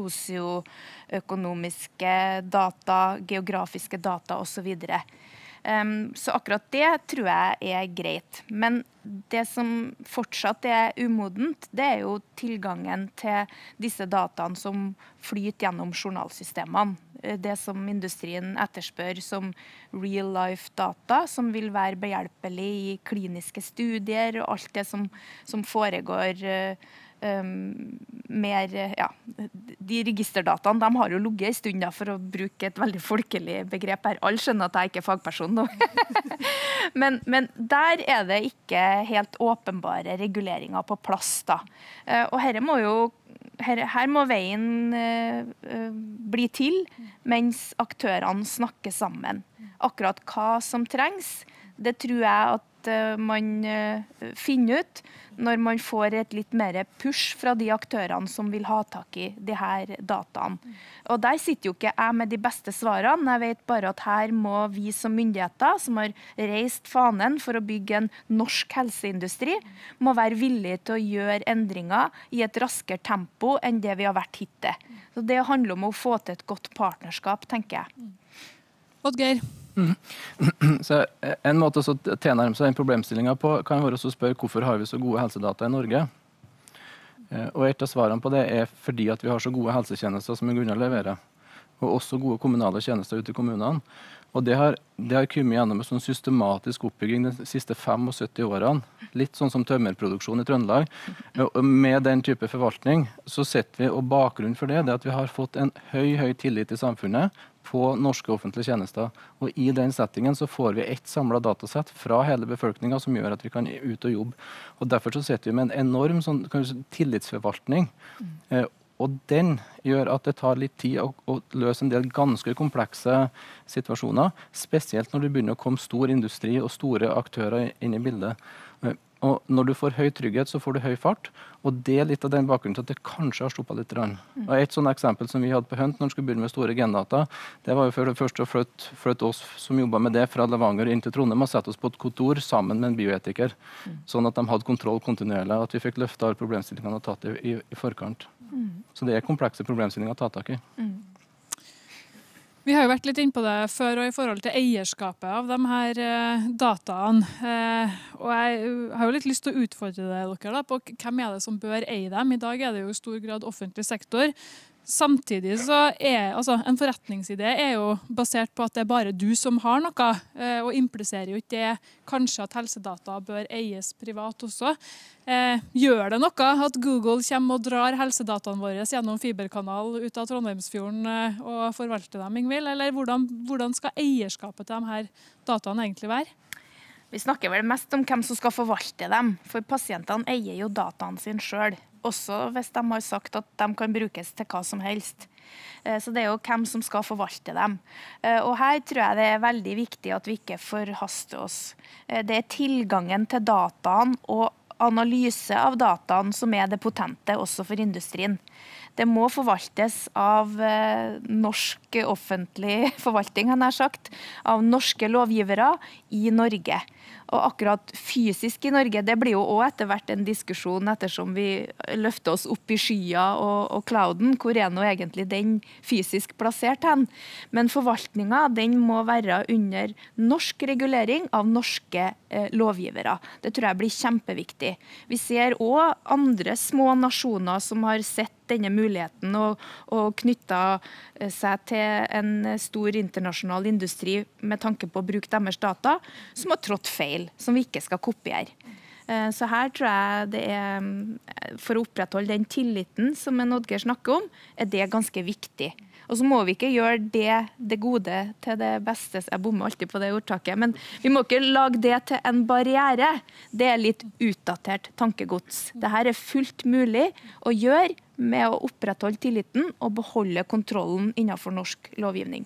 sosioøkonomiske data, geografiske data og så videre. Um, så akkurat det tror jeg er greit. Men det som fortsatt er umodent, det er jo tilgangen til disse dataene som flyter gjennom journalsystemene. Det som industrien etterspør som real-life data, som vil være behjelpelig i kliniske studier og alt det som, som foregår um, mer, ja, de registerdataene, de har jo ligget en stund da, for å bruke et veldig folkelig begrep her. Alle skjønner at jeg ikke er fagperson nå. men, men der er det ikke helt åpenbare reguleringer på plass da. Og her må jo Her, her må veien uh, uh, bli til, mens aktørene snakker sammen. Akkurat hva som trengs, det tror jeg at uh, man uh, finner ut når man får et litt mer push fra de aktørene som vil ha tak i de her dataene. Og der sitter jo ikke jeg med de beste svarene. Jeg vet bare at her må vi som myndigheter, som har reist fanen for å bygge en norsk helseindustri, må være villige til å gjøre endringer i et raskere tempo enn det vi har vært hittil. Så det handler om å få til et godt partnerskap, tenker jeg. Oddgeir? Mm. Så en måte å tilnærme seg den problemstillingen på kan være å spørre hvorfor har vi så gode helsedata i Norge. Og et av svarene på det er fordi at vi har så gode helsetjenester som Gunnar leverer, og også gode kommunale tjenester ute i kommunene. Og det har, det har kommet gjennom en sånn systematisk oppbygging de siste syttifem årene, litt sånn som tømmerproduksjon i Trøndelag. Og med den type forvaltning så setter vi, og bakgrunnen for det, det er at vi har fått en høy, høy tillit i samfunnet på norske offentlige tjenester. Og i den settingen så får vi et samlet datasett fra hele befolkningen som gjør at vi kan ut og jobbe. Og derfor så setter vi med en enorm sånn, kanskje, tillitsforvaltning. Mm. Eh, og den gjør at det tar litt tid å, å løse en del ganske komplekse situasjoner, spesielt når det begynner å komme stor industri og store aktører inn i bildet. Eh, og når du får høy trygghet, så får du høy fart. Og det er litt av den bakgrunnen til at det kanskje har stoppet litt. Mm. Og et sånt eksempel som vi hadde på Hunt når vi skulle begynne med store gendata, det var jo for det første å flytte, flytte oss som jobbet med det fra Levanger inn til Trondheim og sette oss på et kontor sammen med en bioetiker. Mm. Sånn at de hadde kontroll kontinuerlig, at vi fikk løftet alle problemstillingene og tatt det i, i forkant. Mm. Så det er komplekse problemstillinger å ta tak i. Mm. Vi har jo vært litt inne på det før, og i forhold til eierskapet av de her eh, dataene. Eh, og jeg har jo litt lyst til å utfordre dere da, på hvem er det som bør eie dem. I dag er det jo i stor grad offentlig sektor. Samtidig så er altså, en forretningsidé er jo basert på at det er bare du som har noe, eh, og impliserer jo ikke det kanskje at helsedata bør eies privat også. Eh, gjør det noe at Google kommer og drar helsedataene våre gjennom fiberkanal ut av Trondheimsfjorden eh, og forvalter dem, Ingvild? Eller hvordan, hvordan skal eierskapet til de her dataene egentlig være? Vi snakker vel mest om hvem som skal forvalte dem, for pasientene eier jo dataen sin selv, også hvis de har sagt at de kan brukes til hva som helst. Så det er jo hvem som skal forvalte dem. Og her tror jeg det er veldig viktig at vi ikke forhaster oss. Det er tilgangen til dataen og analyse av dataen som er det potente også for industrien. Det må forvaltes av eh, norsk offentlig forvaltning, han har sagt, av norske lovgivere i Norge. Og akkurat fysisk i Norge, det blir jo også etter hvert en diskusjon ettersom vi løfter oss opp i skya og, og clouden, hvor er nå egentlig den fysisk plassert hen. Men forvaltningen, den må være under norsk regulering av norske eh, lovgivere. Det tror jeg blir kjempeviktig. Vi ser også andre små nasjoner som har sett denne muligheten og, og knyttet seg til en stor internasjonal industri med tanke på å bruke deres data, som har trådt feil, som vi ikke skal kopiere. Så her tror jeg det er, for å opprettholde den tilliten som en Oddgeir snakker om, er det ganske viktig. Og så må vi ikke gjøre det, det gode til det beste. Jeg bommer alltid på det ordtaket, men vi må ikke lage det til en barriere. Det er litt utdatert tankegods. Dette er fullt mulig å gjøre med å opprettholde tilliten og beholde kontrollen innenfor norsk lovgivning.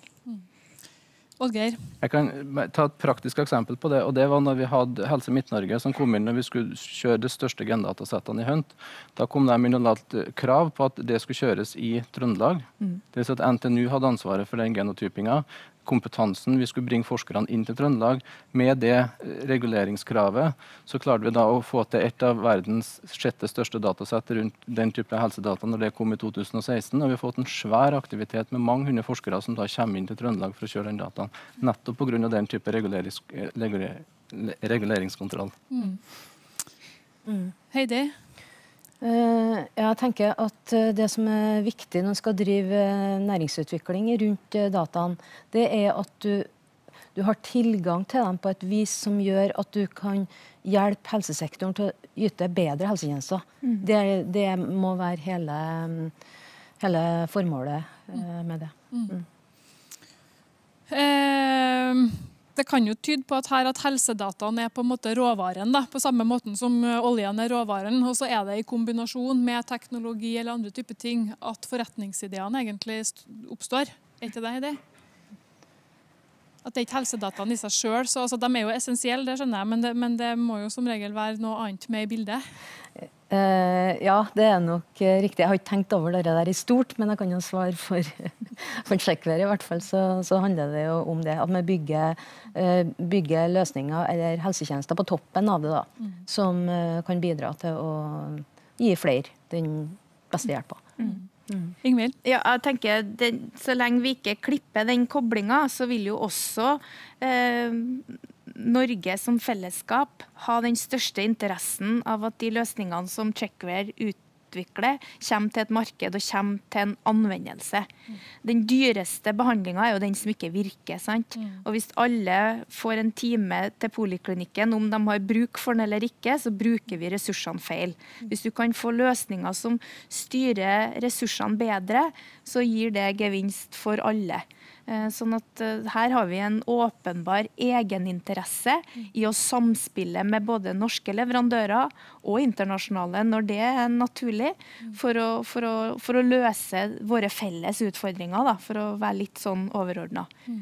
Oddgeir. Jeg kan ta et praktisk eksempel på det, og det var når vi hadde Helse Midt-Norge som kom inn når vi skulle kjøre det største gendatasettene i Hunt. Da kom de inn og lagt krav på at det skulle kjøres i Trøndelag. Mm. Det vil si at N T N U hadde ansvaret for den genotypinga. Kompetansen, vi skulle bringe forskerne inn til Trøndelag. Med det reguleringskravet så klarte vi da å få til et av verdens sjette største datasett rundt den type helsedata når det kom i to tusen og seksten, og vi har fått en svær aktivitet med mange hundre forskere som da kommer inn til Trøndelag for å kjøre den dataen, nettopp på grunn av den type regulerings, reguleringskontroll. Mm. Mm. Heidi? Uh, jeg tenker at det som er viktig når man skal drive næringsutvikling rundt dataen, det er at du, du har tilgang til dem på et vis som gjør at du kan hjelpe helsesektoren til å yte bedre helsetjenester. Mm. Det, det må være hele, hele formålet uh, med det. Mm. Mm. Uh... Det kan jo tyde på at her at helsedataen er på en måte råvaren, da, på samme måten som oljen er råvaren, og så er det i kombinasjon med teknologi eller andre typer ting at forretningsideene egentlig oppstår. Er ikke det, Heidi? At det er ikke helsedataen i seg selv, så altså, de er jo essensielle, det skjønner jeg, men det, men det må jo som regel være noe annet med i bildet. Uh, ja, det er nok uh, riktig. Jeg har ikke tenkt over det der i stort, men jeg kan jo svare for, for Checkwear i hvert fall, så, så handler det jo om det. At vi bygger, uh, bygger løsninger eller helsetjenester på toppen av det da, mm. som uh, kan bidra til å gi flere den beste hjelpa. Mm. Mm. Ingvild? Ja, jeg tenker, det, så lenge vi ikke klipper den koblingen, så vil jo også uh, Norge som fellesskap har den største interessen av at de løsningene som Checkwear utvikler, kommer til et marked og kommer til en anvendelse. Mm. Den dyreste behandlingen er jo den som ikke virker, sant? Mm. Og hvis alle får en time til poliklinikken, om de har bruk for den eller ikke, så bruker vi ressursene feil. Mm. Hvis du kan få løsninger som styrer ressursene bedre, så gir det gevinst for alle. Sånn at her har vi en åpenbar egeninteresse i å samspille med både norske leverandører og internasjonale når det er naturlig, for å, for å, for å løse våre felles utfordringer, da, for å være litt sånn overordnet. Mm.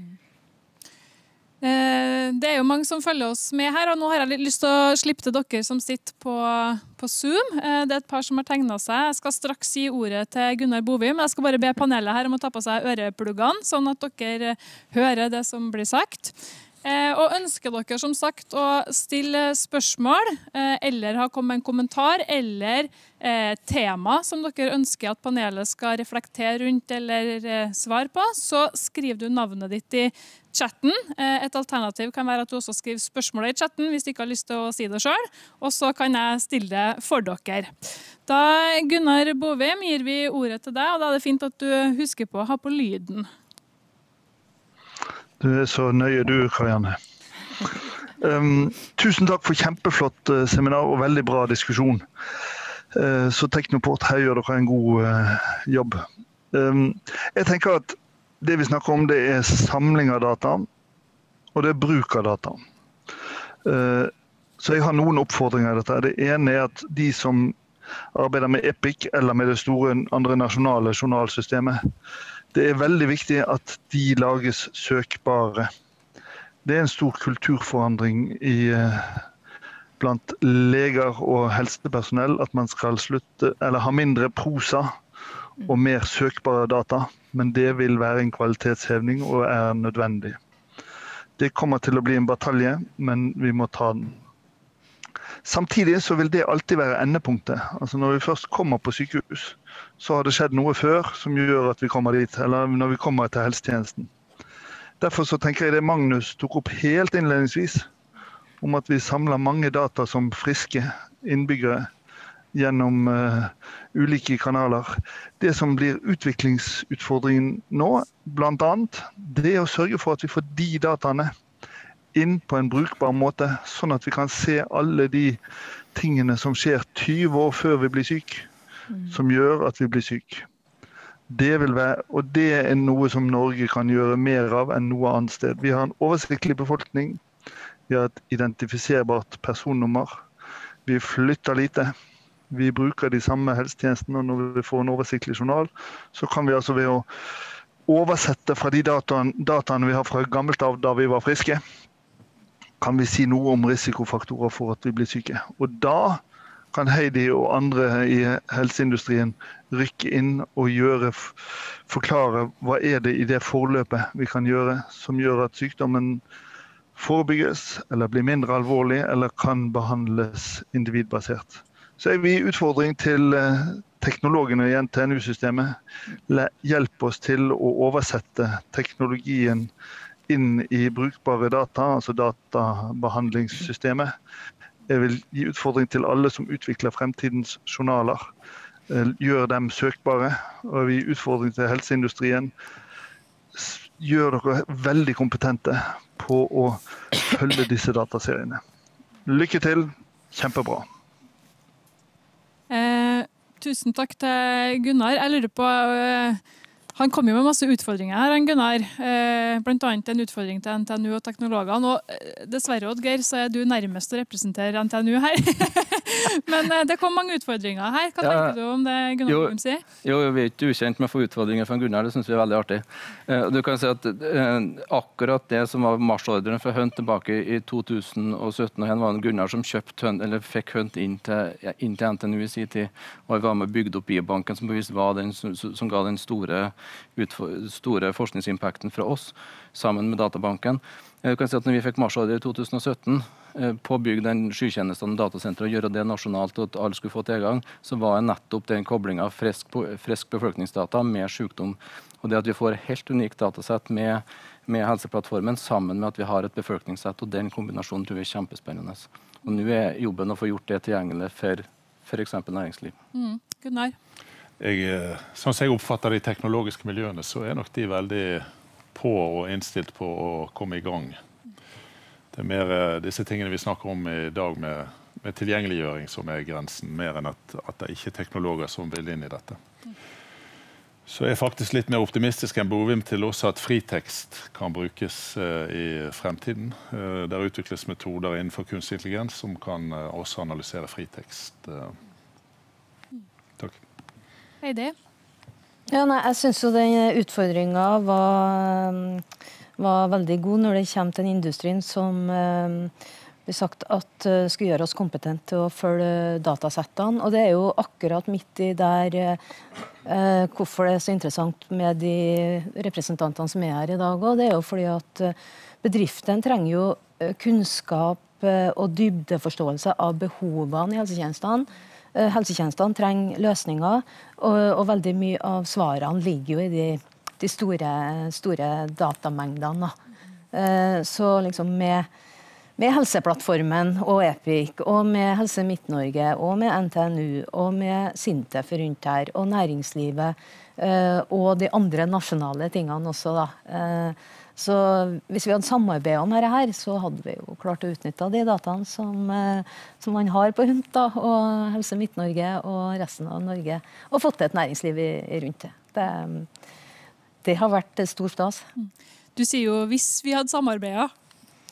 Det er jo mange som følger oss med her, og nå har jeg litt lyst til å slippe til dere som sitter på, på Zoom. Det er et par som har tegnet seg. Jeg skal straks gi ordet til Gunnar Bovim. Jeg skal bare be panelet her om å ta på seg ørepluggene, sånn at dere hører det som blir sagt. Og ønsker dere som sagt å stille spørsmål, eller ha kommet med en kommentar, eller tema som dere ønsker at panelet skal reflektere rundt eller svare på, så skriver du navnet ditt i chatten. Et alternativ kan være at du også skriver spørsmålet i chatten hvis du ikke har lyst til å si det selv, og så kan jeg stille det for dere. Da, Gunnar Bovim, gir vi ordet til deg, og da er det fint at du husker på å ha på lyden. Du er så nøye du, Karianne. Um, tusen takk for kjempeflott uh, seminar og veldig bra diskusjon. Uh, så Teknoport, her gjør dere en god uh, jobb. Um, jeg tenker at det vi snakker om, det er samling av data, og det er bruk av data. Så jeg har noen oppfordringer i dette. Det ene er at de som arbeider med EPIC eller med det store andre nasjonale journalsystemet, det er veldig viktig at de lages søkbare. Det er en stor kulturforandring i, blant leger og helsepersonell at man skal slutte, eller ha mindre prosa og mer søkbare data, men det vil være en kvalitetshevning og er nødvendig. Det kommer til å bli en batalje, men vi må ta den. Samtidig så vil det alltid være endepunktet. Altså når vi først kommer på sykehus, så har det skjedd noe før som gjør at vi kommer dit, eller når vi kommer til helsetjenesten. Derfor så tenker jeg det Magnus tok opp helt innledningsvis, om at vi samler mange data som friske innbyggere gjennom uh, ulike kanaler. Det som blir utviklingsutfordringen nå, blant annet, det er å sørge for at vi får de dataene inn på en brukbar måte, sånn at vi kan se alle de tingene som skjer tyve år før vi blir syk, mm. som gjør at vi blir syk. Det vil være, og det er noe som Norge kan gjøre mer av enn noe annet sted. Vi har en oversiktlig befolkning, vi har et identifiserbart personnummer, vi flytter lite, vi bruker de samme helsetjenestene, og når vi får en oversiktlig journal, så kan vi altså ved å oversette fra de dataene, dataene vi har fra gammelt av da vi var friske, kan vi si noe om risikofaktorer for at vi blir syke. Og da kan Heidi og andre i helseindustrien rykke inn og gjøre, forklare hva er det i det forløpet vi kan gjøre som gjør at sykdommen forebygges, eller blir mindre alvorlig, eller kan behandles individbasert. Så er vi utfordring til teknologene i N T N U-systemet. Hjelp oss til å oversette teknologien inn i brukbare data, altså databehandlingssystemet. Jeg vil gi utfordring til alle som utvikler fremtidens journaler. Gjør dem søkbare, og vi utfordring til helseindustrien. Gjør dere veldig kompetente på å følge disse dataseriene. Lykke til, kjempebra. Eh, tusen takk til Gunnar. Jeg lurer på... Eh, Han kom jo med masse utfordringer her, Gunnar. Eh, blant annet en utfordring til N T N U og teknologene. Og eh, dessverre, Oddgeir, så er du nærmest å representere N T N U her. Men eh, det kom mange utfordringer her. Hva ja, tenker du om det Gunnar kom si? Jo, vi er ikke ukjent med å få utfordringer fra Gunnar. Det synes vi er veldig artig. Eh, du kan si at eh, akkurat det som var marsjordren for Hunt tilbake i to tusen og sytten, og hen var en Gunnar som kjøpte Hunt, eller fikk Hunt inn til, inn til N T N U i sin tid, og var med bygd opp biobanken som bevisst var den som, som ga den store store forskningsimpakten fra oss, sammen med databanken. Jeg kan si at når vi fikk marsjordre i to tusen og sytten, på å bygge den skykjennesten og datasenteret og gjøre det nasjonalt, og at alle skulle få tilgang, så var nettopp den koblingen av frisk, frisk befolkningsdata med sykdom. Og det at vi får helt unikt datasett med, med helseplattformen, sammen med at vi har et befolkningssett, og den kombinasjonen tror vi er kjempespennende. Og nå er jobben å få gjort det tilgjengelig for for eksempel næringsliv. Mm. Gunnar? Jeg, sånn som jeg oppfatter de teknologiske miljøene, så er nok de veldig på og innstilt på å komme i gang. Det er mer disse tingene vi snakker om i dag med, med tilgjengeliggjøring som er grensen, mer enn at, at det ikke er teknologer som vil inn i dette. Så jeg er faktisk litt mer optimistisk enn Bovim til også at fritekst kan brukes uh, i fremtiden. Uh, der utvikles metoder innenfor kunstig intelligens som kan uh, også analysere fritekst. Uh. Takk. Heidi? Ja, nei, jeg synes jo den utfordringen var, var veldig god når det kommer til den industrien som eh, vi sagt at uh, skulle gjøre oss kompetent til å følge datasettene. Og det er jo akkurat midt i der uh, hvorfor det er så interessant med de representantene som er her i dag. Og det er jo fordi at uh, bedriften trenger jo uh, kunnskap uh, og dybdeforståelse av behovene i helsetjenestene. Helsetjenestene trenger løsninger, og, og veldig mye av svarene ligger jo i de, de store, store datamengdene. Uh, så liksom med, med Helseplattformen og EPIC, og med Helse Midt-Norge, og med N T N U, og med SINTEF rundt her, og næringslivet, uh, og de andre nasjonale tingene også da. Uh, Så hvis vi hadde samarbeidet om dette her, så hadde vi jo klart å utnytte de dataene som, som man har på Hunt da, og Helse Midt-Norge og resten av Norge, og fått til et næringsliv i, rundt det. det. Det har vært stor stas. Du sier jo hvis vi hadde samarbeidet.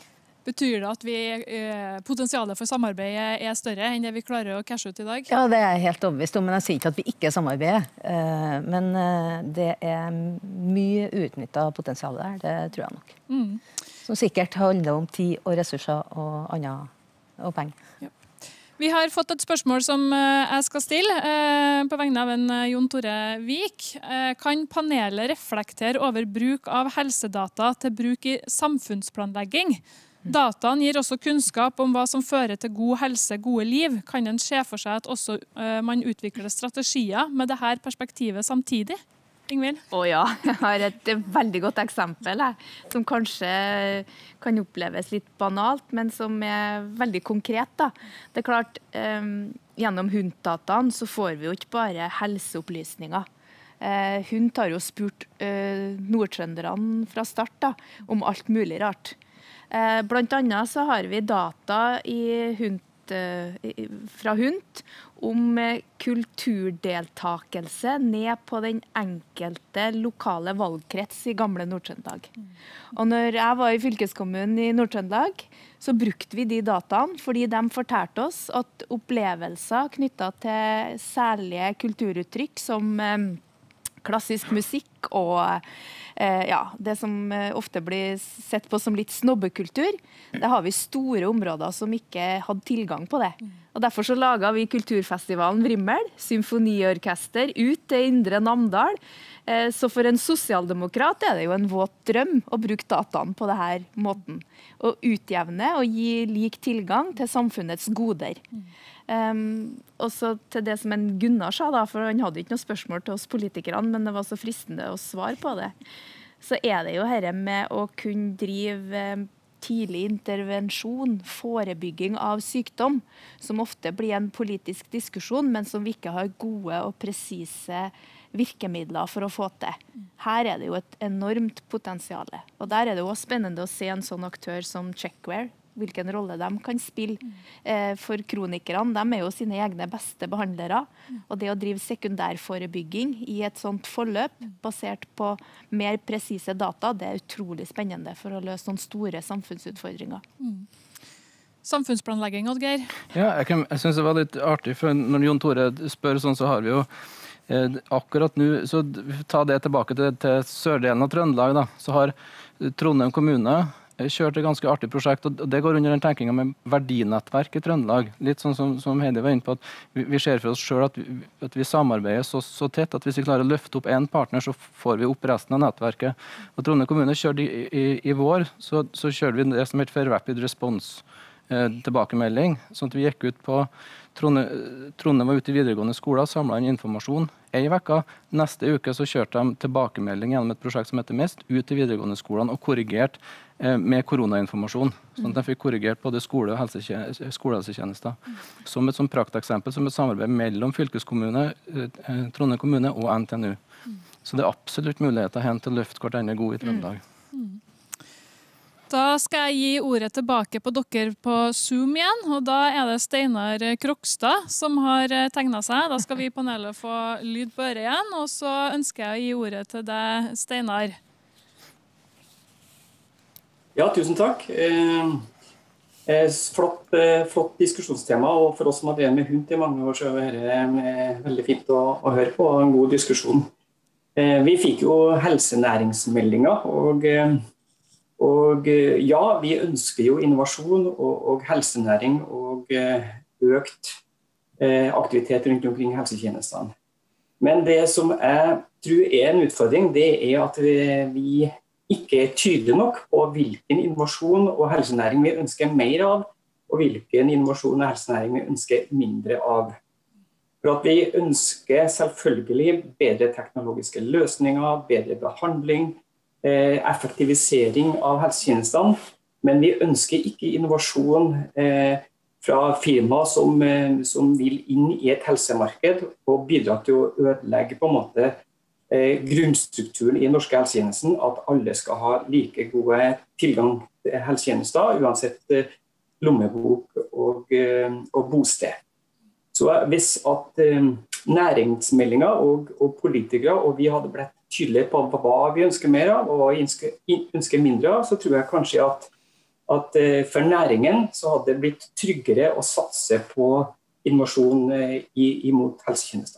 Betyr det at vi, eh, potensialet for samarbeid er større enn det vi klarer å cashe ut i dag? Ja, det er jeg helt overbevist om, men jeg sier ikke at vi ikke samarbeider. Eh, men eh, det er mye utnyttet potensial der, det tror jeg nok. Mm. Som sikkert handler om tid og ressurser og annet, og penger. Ja. Vi har fått et spørsmål som jeg skal stille eh, på vegne av en Jon Tore Vik. Eh, kan panelet reflektere over bruk av helsedata til bruk i samfunnsplanlegging? Dataen gir også kunnskap om hva som fører til god helse, gode liv. Kan en se for seg at også uh, man utvikler strategier med dette perspektivet samtidig? Ingvild? Å ja, jeg har et veldig godt eksempel her, som kanskje kan oppleves litt banalt, men som er veldig konkret. Da. Det er klart, um, gjennom HUNT-dataen så får vi jo ikke bare helseopplysninger. Uh, HUNT har jo spurt uh, nordtrønderne fra start da, om alt mulig rart. Blant annet så har vi data i HUNT, fra HUNT om kulturdeltakelse ned på den enkelte lokale valgkrets i gamle Nord-Trøndelag. Og når jeg var i fylkeskommunen i Nord-Trøndelag, så brukte vi de dataene fordi de fortalte oss at opplevelser knyttet til særlige kulturuttrykk som klassisk musikk og eh, ja, det som ofte blir sett på som litt snobbekultur, det har vi store områder som ikke hadde tilgang på det. Og derfor så laget vi kulturfestivalen Vrimmel, symfoniorkester ut til Indre Namdal. Eh, så for en sosialdemokrat er det jo en våt drøm å bruke dataen på denne måten. Å utjevne og gi lik tilgang til samfunnets goder. Um, også til det som en Gunnar sa da, for han hadde ikke noe spørsmål til oss politikerne, men det var så fristende å svare på det. Så er det jo dette med å kunne drive um, tidlig intervensjon, forebygging av sykdom, som ofte blir en politisk diskusjon, men som vi ikke har gode og presise virkemidler for å få til. Her er det jo et enormt potensial. Og der er det jo også spennende å se en sånn aktør som Checkwear, hvilken rolle de kan spille eh, for kronikerne. De er jo sine egne beste behandlere. Og det å drive sekundærforebygging i et sånt forløp, basert på mer presise data, det er utrolig spennende for å løse noen store samfunnsutfordringer. Mm. Samfunnsplanlegging, Oddgeir? Ja, jeg, kan, jeg synes det var litt artig, for når Jon Tore spør sånn, så har vi jo eh, akkurat nå, så ta det tilbake til, til sørdelen av Trøndelag, da, så har Trondheim kommune kjørt et ganske artig prosjekt, og det går under den tenkingen med verdinettverk i Trøndelag. Litt sånn som, som Heidi var inne på, at vi, vi ser for oss selv at vi, at vi samarbeider så, så tett at hvis vi klarer å løfte opp en partner, så får vi opp resten av nettverket. Og Trondheim kommune kjørte i, i, i vår, så, så kjørte vi det som heter Rapid Response eh, tilbakemelding, sånn at vi gikk ut på Trondheim, Trondheim var ute i videregående skoler, samlet inn informasjon en vekka. Neste uke så kjørte de tilbakemelding gjennom et prosjekt som heter MEST, ut i videregående skolene og korrigert eh, med koronainformasjon. Sånn at de fikk korrigert både skole- og helsetjenester, skolehelsetjenester. Som et sånn prakteksempel, som et samarbeid mellom fylkeskommune, eh, Trondheim kommune og N T N U. Så det er absolutt muligheter hen til å løfte hverandre god i Trøndelag. Mm. Mm. Da skal jeg gi ordet tilbake på dere på Zoom igjen, og da er det Steinar Krokstad som har tegnet seg. Da skal vi i panelet få lyd på øret igjen, og så ønsker jeg å gi ordet til deg, Steinar. Ja, tusen takk. Eh, flott, eh, flott diskusjonstema, og for oss som har drevet med HUNT i mange år, så er det eh, veldig fint å, å høre på, en god diskusjon. Eh, vi fikk jo helsenæringsmeldinger, og eh, Og ja, vi ønsker jo innovasjon og, og helsenæring og økt eh, aktivitet rundt omkring helsetjenestene. Men det som jeg tror er en utfordring, det er at vi, vi ikke er tydelige nok på hvilken innovasjon og helsenæring vi ønsker mer av, og hvilken innovasjon og helsenæring vi ønsker mindre av. For at vi ønsker selvfølgelig bedre teknologiske løsninger, bedre behandling, effektivisering av helsetjenestene, men vi ønsker ikke innovasjon eh, fra firmaer som, eh, som vil inn i et helsemarked og bidra til å ødelegge på en måte eh, grunnstrukturen i norske helsetjenesten, at alle skal ha like gode tilgang til helsetjenester, uansett eh, lommebok og, eh, og bosted. Så hvis at eh, næringsmeldinger og, og politikere, og vi hadde blitt tydelige på hva vi ønsker mer av og ønsker, ønsker mindre av, så tror jeg kanskje at at for næringen så hadde det blitt tryggere å satse på innovasjon imot helsetjenester.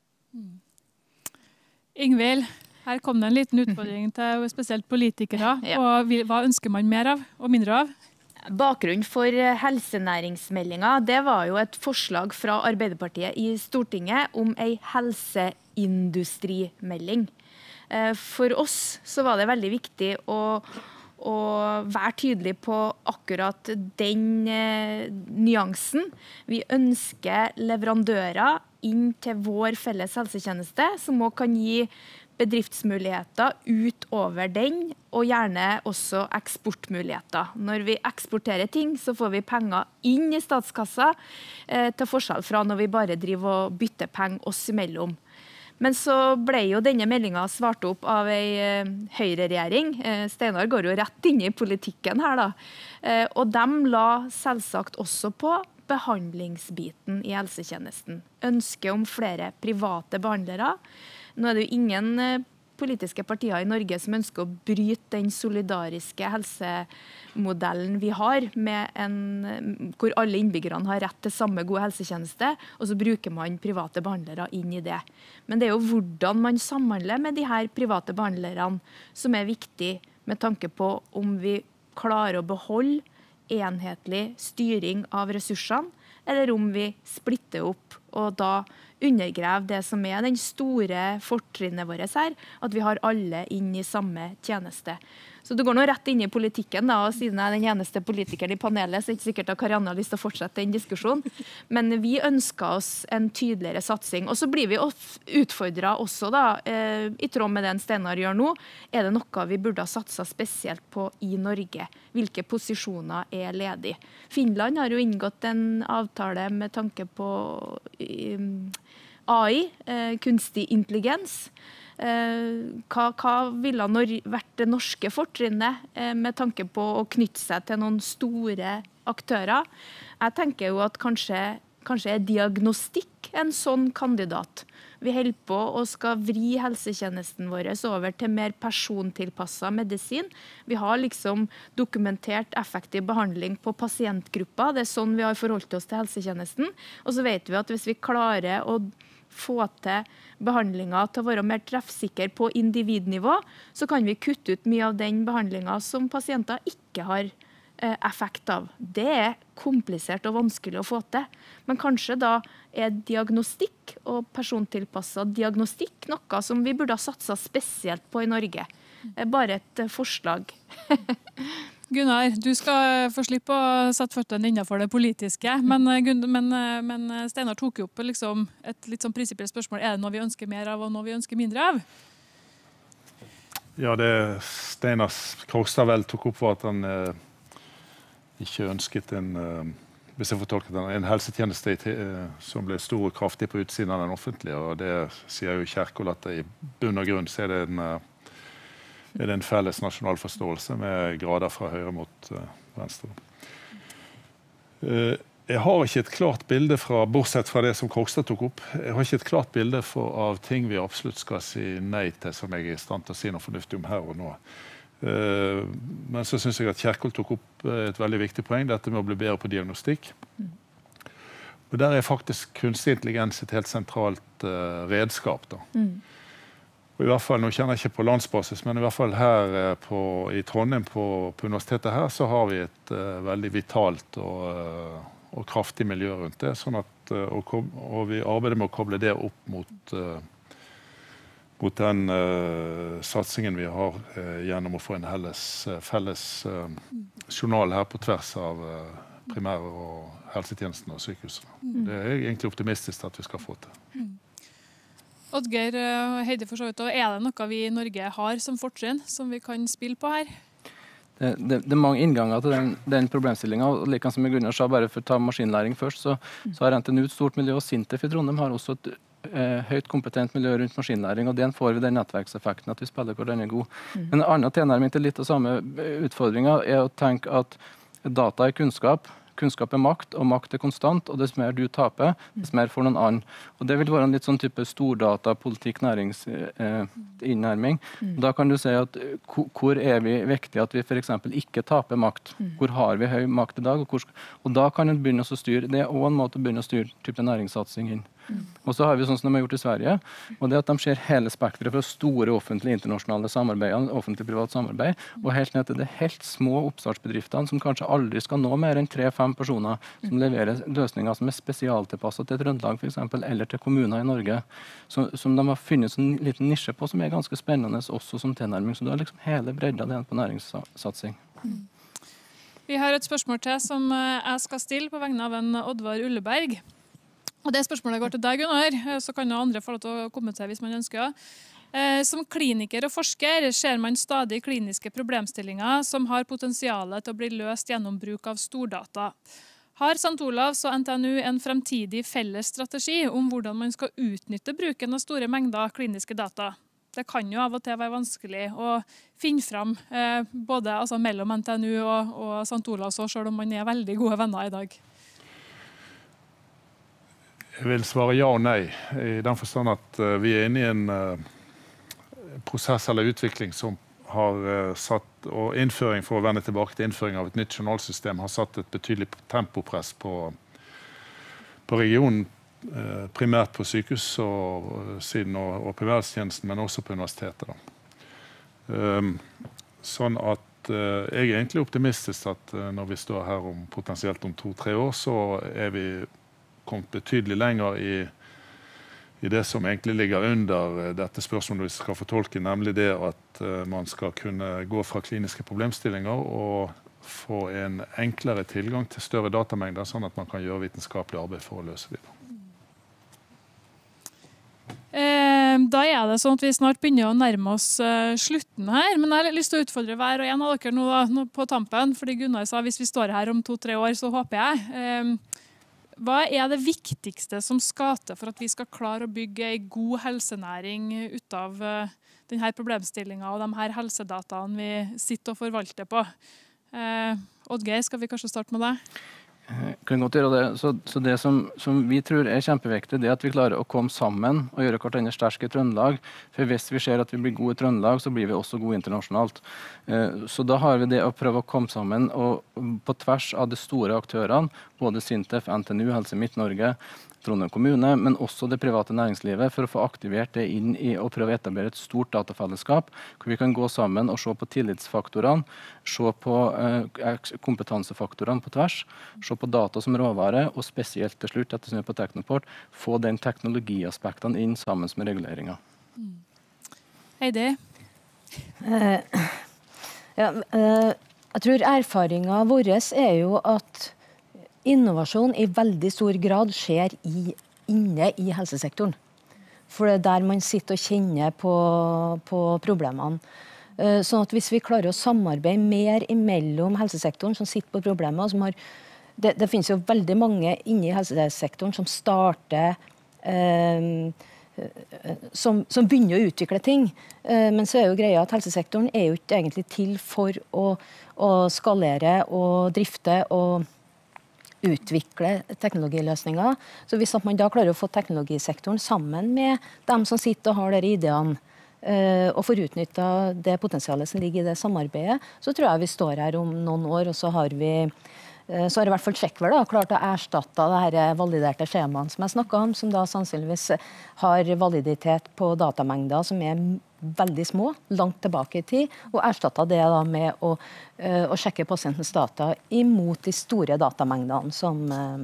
Ingvild, her kom det en liten utfordring til spesielt politikere. Ja. Og hva ønsker man mer av og mindre av? Bakgrunnen for helsenæringsmeldinga, det var jo et forslag fra Arbeiderpartiet i Stortinget om en helseindustrimelding. For oss så var det veldig viktig å, å være tydelig på akkurat den eh, nyansen. Vi ønsker leverandører inn til vår felles helsetjeneste, som også kan gi bedriftsmuligheter utover den, og gjerne også eksportmuligheter. Når vi eksporterer ting, så får vi penger inn i statskassa, eh, til forskjell fra når vi bare driver og bytter penger oss imellom. Men så ble jo denne meldingen svart opp av en eh, høyreregjering. Eh, Steinar går jo rett inn i politikken her da. Eh, og de la selvsagt også på behandlingsbiten i helsetjenesten. Ønske om flere private behandlere. Nå er det jo ingen eh, politiske partier i Norge som ønsker å bryte den solidariske helsemodellen vi har, med en, hvor alle innbyggerne har rett til samme gode helsetjeneste, og så bruker man private behandlere inn i det. Men det er jo hvordan man samhandler med de her private behandlerne som er viktig, med tanke på om vi klarer å beholde enhetlig styring av ressursene, eller om vi splitter opp og da undergrave det som er den store fortrinnet vårt her, at vi har alle inn i samme tjeneste. Så du går nå rett inn i politikken da, og siden jeg er den eneste politikeren i panelet, så er det ikke sikkert at Karianne har lyst til å fortsette den diskusjonen. Men vi ønsker oss en tydeligere satsing. Og så blir vi utfordret også da, eh, i tråd med den Steinar gjør nå, er det noe vi burde ha satset spesielt på i Norge? Hvilke posisjoner er ledig? Finland har jo inngått en avtale med tanke på um, A I, eh, kunstig intelligens. Eh, hva, hva ville vært det norske fortrinnet eh, med tanke på å knytte seg til noen store aktører? Jeg tenker jo at kanskje, kanskje er diagnostikk en sånn kandidat. Vi holder på og skal vri helsetjenesten vår over til mer persontilpasset medisin. Vi har liksom dokumentert effektiv behandling på pasientgrupper. Det er sånn vi har forholdt oss til helsetjenesten. Og så vet vi at hvis vi klarer å få til behandlinger til å være mer treffsikker på individnivå, så kan vi kutte ut mye av den behandlingen som pasienter ikke har eh, effekt av. Det er komplisert og vanskelig å få til. Men kanskje da er diagnostikk og persontilpasset diagnostikk noe som vi burde ha satset spesielt på i Norge. Det er bare et eh, forslag. Gunnar, du skal få slippe å sette føttene innenfor det politiske, men, men, men Steinar tok jo opp liksom et litt sånn prinsipielt spørsmål. Er det noe vi ønsker mer av og noe vi ønsker mindre av? Ja, det Steinar Krogstad vel tok opp var at han eh, ikke ønsket en, eh, hvis jeg får tolket den, en helsetjeneste eh, som ble stor og kraftig på utsiden av den offentlige, og det sier jo Kjerkol at i bunn og grunn så er det en eh, er det en felles nasjonal forståelse med grader fra høyre mot uh, venstre. Uh, jeg har ikke et klart bilde fra, bortsett fra det som Krogstad tok opp, jeg har ikke et klart bilde for, av ting vi absolutt skal si nei til, som jeg er i stand til å si noe fornuftig om her og nå. Uh, men så synes jeg at Kjerkol tok opp et veldig viktig poeng, dette med å bli bedre på diagnostikk. Mm. Og der er faktisk kunstig intelligens et helt sentralt uh, redskap da. Mm. Og i hvert fall, nå kjenner jeg ikke på landsbasis, men i hvert fall her på, i Trondheim på, på universitetet her, så har vi et uh, veldig vitalt og, uh, og kraftig miljø rundt det, sånn at, uh, og, og vi arbeider med å koble det opp mot, uh, mot den uh, satsingen vi har uh, gjennom å få en helles, uh, felles uh, journal her på tvers av uh, primære og helsetjenesten og sykehusene. Mm. Det er egentlig optimistisk at vi skal få til. Mm. Oddgeir og Heidi for så vidt, og er det noe vi i Norge har som fortrinn som vi kan spille på her? Det, det, det er mange innganger til den, den problemstillingen, og like som Gunnar sa, bare for å ta maskinlæring først, så, så har N T N U et stort miljø, og Sintef i Trondheim har også et eh, høyt kompetent miljø rundt maskinlæring, og den får vi den nettverkseffekten at vi spiller hvor den er god. Mm. Men en annen tilnærming til litt av samme utfordringer er å tenke at data er kunnskap, kunnskap er makt, og makt er konstant, og dess mer du taper, dess mer får noen annen. Og det vil være en litt sånn type stordata, politikk, næringsinnærming. Eh, da kan du si at hvor er vi viktig at vi for eksempel ikke taper makt? Hvor har vi høy makt i dag? Og, hvor, og da kan en begynne å styre. Det er også en måte å begynne å styre type næringssatsing inn. Og så har vi sånn som de har gjort i Sverige, og det at de ser hele spektret fra store offentlige internasjonale samarbeid, offentlig-privat samarbeid, og helt ned til det helt små oppstartsbedriftene som kanskje aldri skal nå mer enn tre-fem personer, som leverer løsninger som er spesialtilpasset til Trøndelag for eksempel, eller til kommuner i Norge, som, som de har funnet en liten nisje på, som er ganske spennende også som tilnærming. Så du har liksom hele bredda det på næringssatsing. Vi har et spørsmål til som jeg skal stille på vegne av en Oddvar Ulleberg. Og det spørsmålet går til deg, Gunnar, så kan jo andre få lov til å kommentere hvis man ønsker. Som kliniker og forsker ser man stadig kliniske problemstillinger som har potensialet til å bli løst gjennom bruk av stordata. Har Sankt Olavs og N T N U en fremtidig felles strategi om hvordan man skal utnytte bruken av store mengder kliniske data? Det kan jo av og til være vanskelig å finne fram både altså, mellom N T N U og, og Sankt Olavs, selv om man er veldig gode venner i dag. Jeg vil svare ja og nei, i den forstand at uh, vi er inne i en uh, prosess eller utvikling som har uh, satt, og innføring for å vende tilbake til innføring av et nytt journalsystem, har satt et betydelig tempopress på, på regionen, uh, primært på sykehus og, uh, siden og, og primærtjenesten, men også på universitetet. Da. Um, sånn at uh, jeg er egentlig optimistisk at uh, når vi står her om potensielt om to-tre år, så er vi kommet betydelig lenger i, i det som egentlig ligger under dette spørsmålet vi skal fortolke, nemlig det at uh, man skal kunne gå fra kliniske problemstillinger og få en enklere tilgang til større datamengder, sånn at man kan gjøre vitenskapelig arbeid for å løse dem. Da er det sånn at vi snart begynner å nærme oss slutten her, men jeg har lyst til å utfordre hver og en av dere nå, da, på tampen, fordi Gunnar sa hvis vi står her om to-tre år, så håper jeg. Hva er det viktigste som skal til for at vi skal klare å bygge en god helsenæring ut av denne problemstillingen og de her helsedataene vi sitter og forvalter på? Eh, Oddgeir, skal vi kanskje starte med deg? Kan godt gjøre det. Så, så det som, som vi tror er kjempeviktig, det er at vi klarer å komme sammen og gjøre hverandre sterke i Trøndelag. For hvis vi ser at vi blir gode i Trøndelag, så blir vi også gode internasjonalt. Så da har vi det å prøve å komme sammen og på tvers av de store aktørene, både SINTEF, N T N U, Helse Midt-Norge, Trondheim kommune, men også det private næringslivet, for å få aktivert det inn i å prøve å etablere et stort datafellesskap, hvor vi kan gå sammen og se på tillitsfaktorene, se på eh, kompetansefaktorene på tvers, se på data som råvare, og spesielt til slutt, etter på Teknoport, få den teknologiaspektene inn sammen med reguleringer. Mm. Heidi? Uh, ja, uh, jeg tror erfaringen vår er jo at innovasjon i veldig stor grad skjer i, inne i helsesektoren. For det er der man sitter og kjenner på, på problemene. Sånn at hvis vi klarer å samarbeide mer imellom helsesektoren som sitter på problemer, som har, det, det finnes jo veldig mange inne i helsesektoren som starter, eh, som, som begynner å utvikle ting. Men så er jo greia at helsesektoren er jo ikke egentlig til for å, å skalere og drifte og utvikle teknologiløsninger. Så hvis man da klarer å få teknologisektoren sammen med dem som sitter og har de ideene, og får utnyttet det potensialet som ligger i det samarbeidet, så tror jeg vi står her om noen år, og så har vi så har i hvert fall Checkver da, klart å erstatte det her validerte skjemaene som jeg snakket om, som da sannsynligvis har validitet på datamengder som er veldig små, langt tilbake i tid, og erstatte det da med å, å sjekke pasientens data imot de store datamengdene som,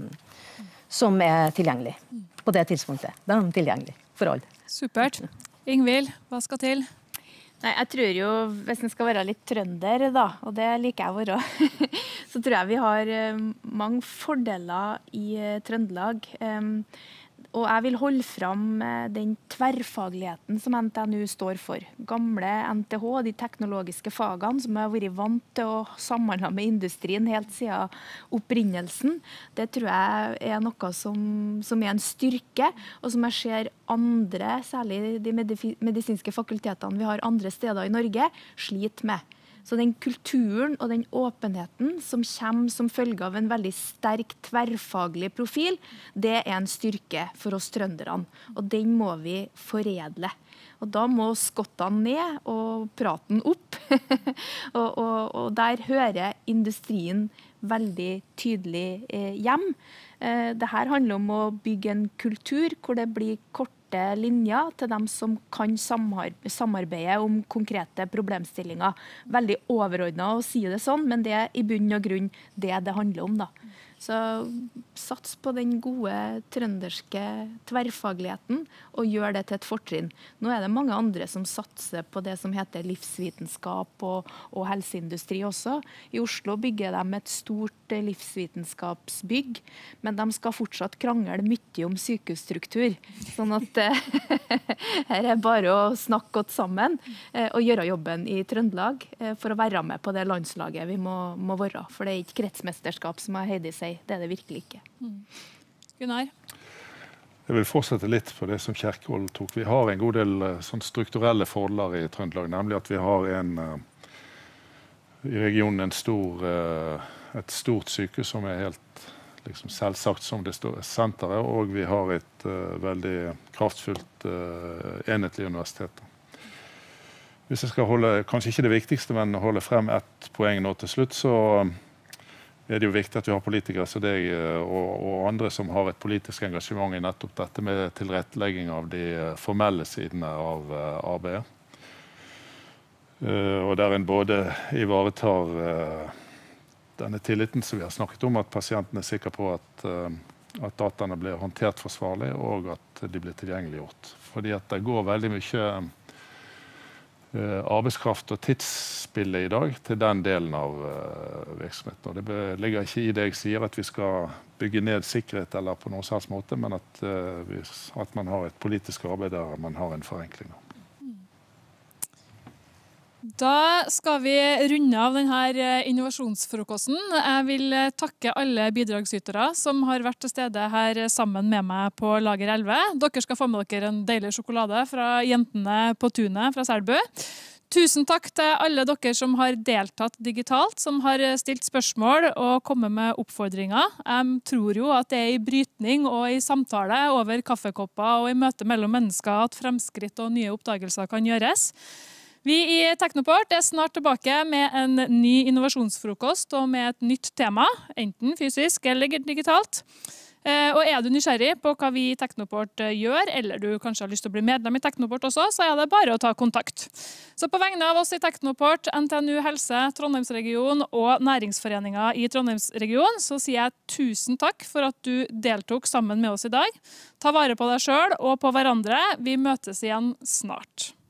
som er tilgjengelig på det tidspunktet. Det er tilgjengelig for alle. Supert. Ingvild, hva skal til? Nei, jeg tror jo, hvis en skal være litt trønder da, og det liker jeg å være, så tror jeg vi har mange fordeler i Trøndelag. Og jeg vil holde fram den tverrfagligheten som N T N U står for. Gamle N T H, de teknologiske fagene som har vært vant til å samhandle med industrien helt siden opprinnelsen. Det tror jeg er noe som, som er en styrke, og som jeg ser andre, særlig de medisinske fakultetene vi har andre steder i Norge, sliter med. Så den kulturen og den åpenheten som kommer som følge av en veldig sterk tverrfaglig profil, det er en styrke for oss trønderne. Og den må vi foredle. Og da må skottene ned og praten opp. og, og, og der hører industrien veldig tydelig eh, hjem. Eh, det her handler om å bygge en kultur hvor det blir korte linjer til dem som kan samarbeide om konkrete problemstillinger. Veldig overordnet å si det sånn, men det er i bunn og grunn det det handler om da. Så sats på den gode trønderske tverrfagligheten og gjør det til et fortrinn. Nå er det mange andre som satser på det som heter livsvitenskap og, og helseindustri også. I Oslo bygger de et stort livsvitenskapsbygg, men de skal fortsatt krangle mye om sykehusstruktur. Sånn at her er bare å snakke godt sammen og gjøre jobben i Trøndelag for å være med på det landslaget vi må, må være. For det er ikke kretsmesterskap som har Heidi seg. Det er det virkelig ikke. Mm. Gunnar? Jeg vil fortsette litt på det som Kjerkol tok. Vi har en god del sånn strukturelle fordeler i Trøndelag, nemlig at vi har en, i regionen en stor, et stort sykehus som er helt liksom, selvsagt som det står senteret, og vi har et uh, veldig kraftfullt uh, enhetlig universitet. Hvis jeg skal holde, kanskje ikke det viktigste, men holde frem ett poeng nå til slutt, så er det jo viktig at vi har politikere som deg og, og andre som har et politisk engasjement i nettopp dette med tilrettelegging av de formelle sidene av uh, arbeidet. Uh, og der en både ivaretar uh, denne tilliten som vi har snakket om, at pasienten er sikker på at, uh, at dataene blir håndtert forsvarlig, og at de blir tilgjengeliggjort. Fordi at det går veldig mye arbeidskraft og tidsspille i dag til den delen av uh, virksomheten. Og det ligger ikke i det jeg sier at vi skal bygge ned sikkerhet eller på noen slags måte, men at, uh, vi, at man har et politisk arbeid der man har en forenkling. Da skal vi runde av denne innovasjonsfrokosten. Jeg vil takke alle bidragsytere som har vært til stede her sammen med meg på Lager elleve. Dere skal få med dere en deilig sjokolade fra jentene på tunet fra Selbu. Tusen takk til alle dere som har deltatt digitalt, som har stilt spørsmål og kommet med oppfordringer. Jeg tror jo at det er i brytning og i samtale over kaffekopper og i møte mellom mennesker at fremskritt og nye oppdagelser kan gjøres. Vi i Teknoport er snart tilbake med en ny innovasjonsfrokost og med et nytt tema, enten fysisk eller digitalt. Og er du nysgjerrig på hva vi i Teknoport gjør, eller du kanskje har lyst til å bli medlem i Teknoport også, så er det bare å ta kontakt. Så på vegne av oss i Teknoport, N T N U Helse, Trondheimsregion og Næringsforeningen i Trondheimsregion, så sier jeg tusen takk for at du deltok sammen med oss i dag. Ta vare på deg selv og på hverandre. Vi møtes igjen snart.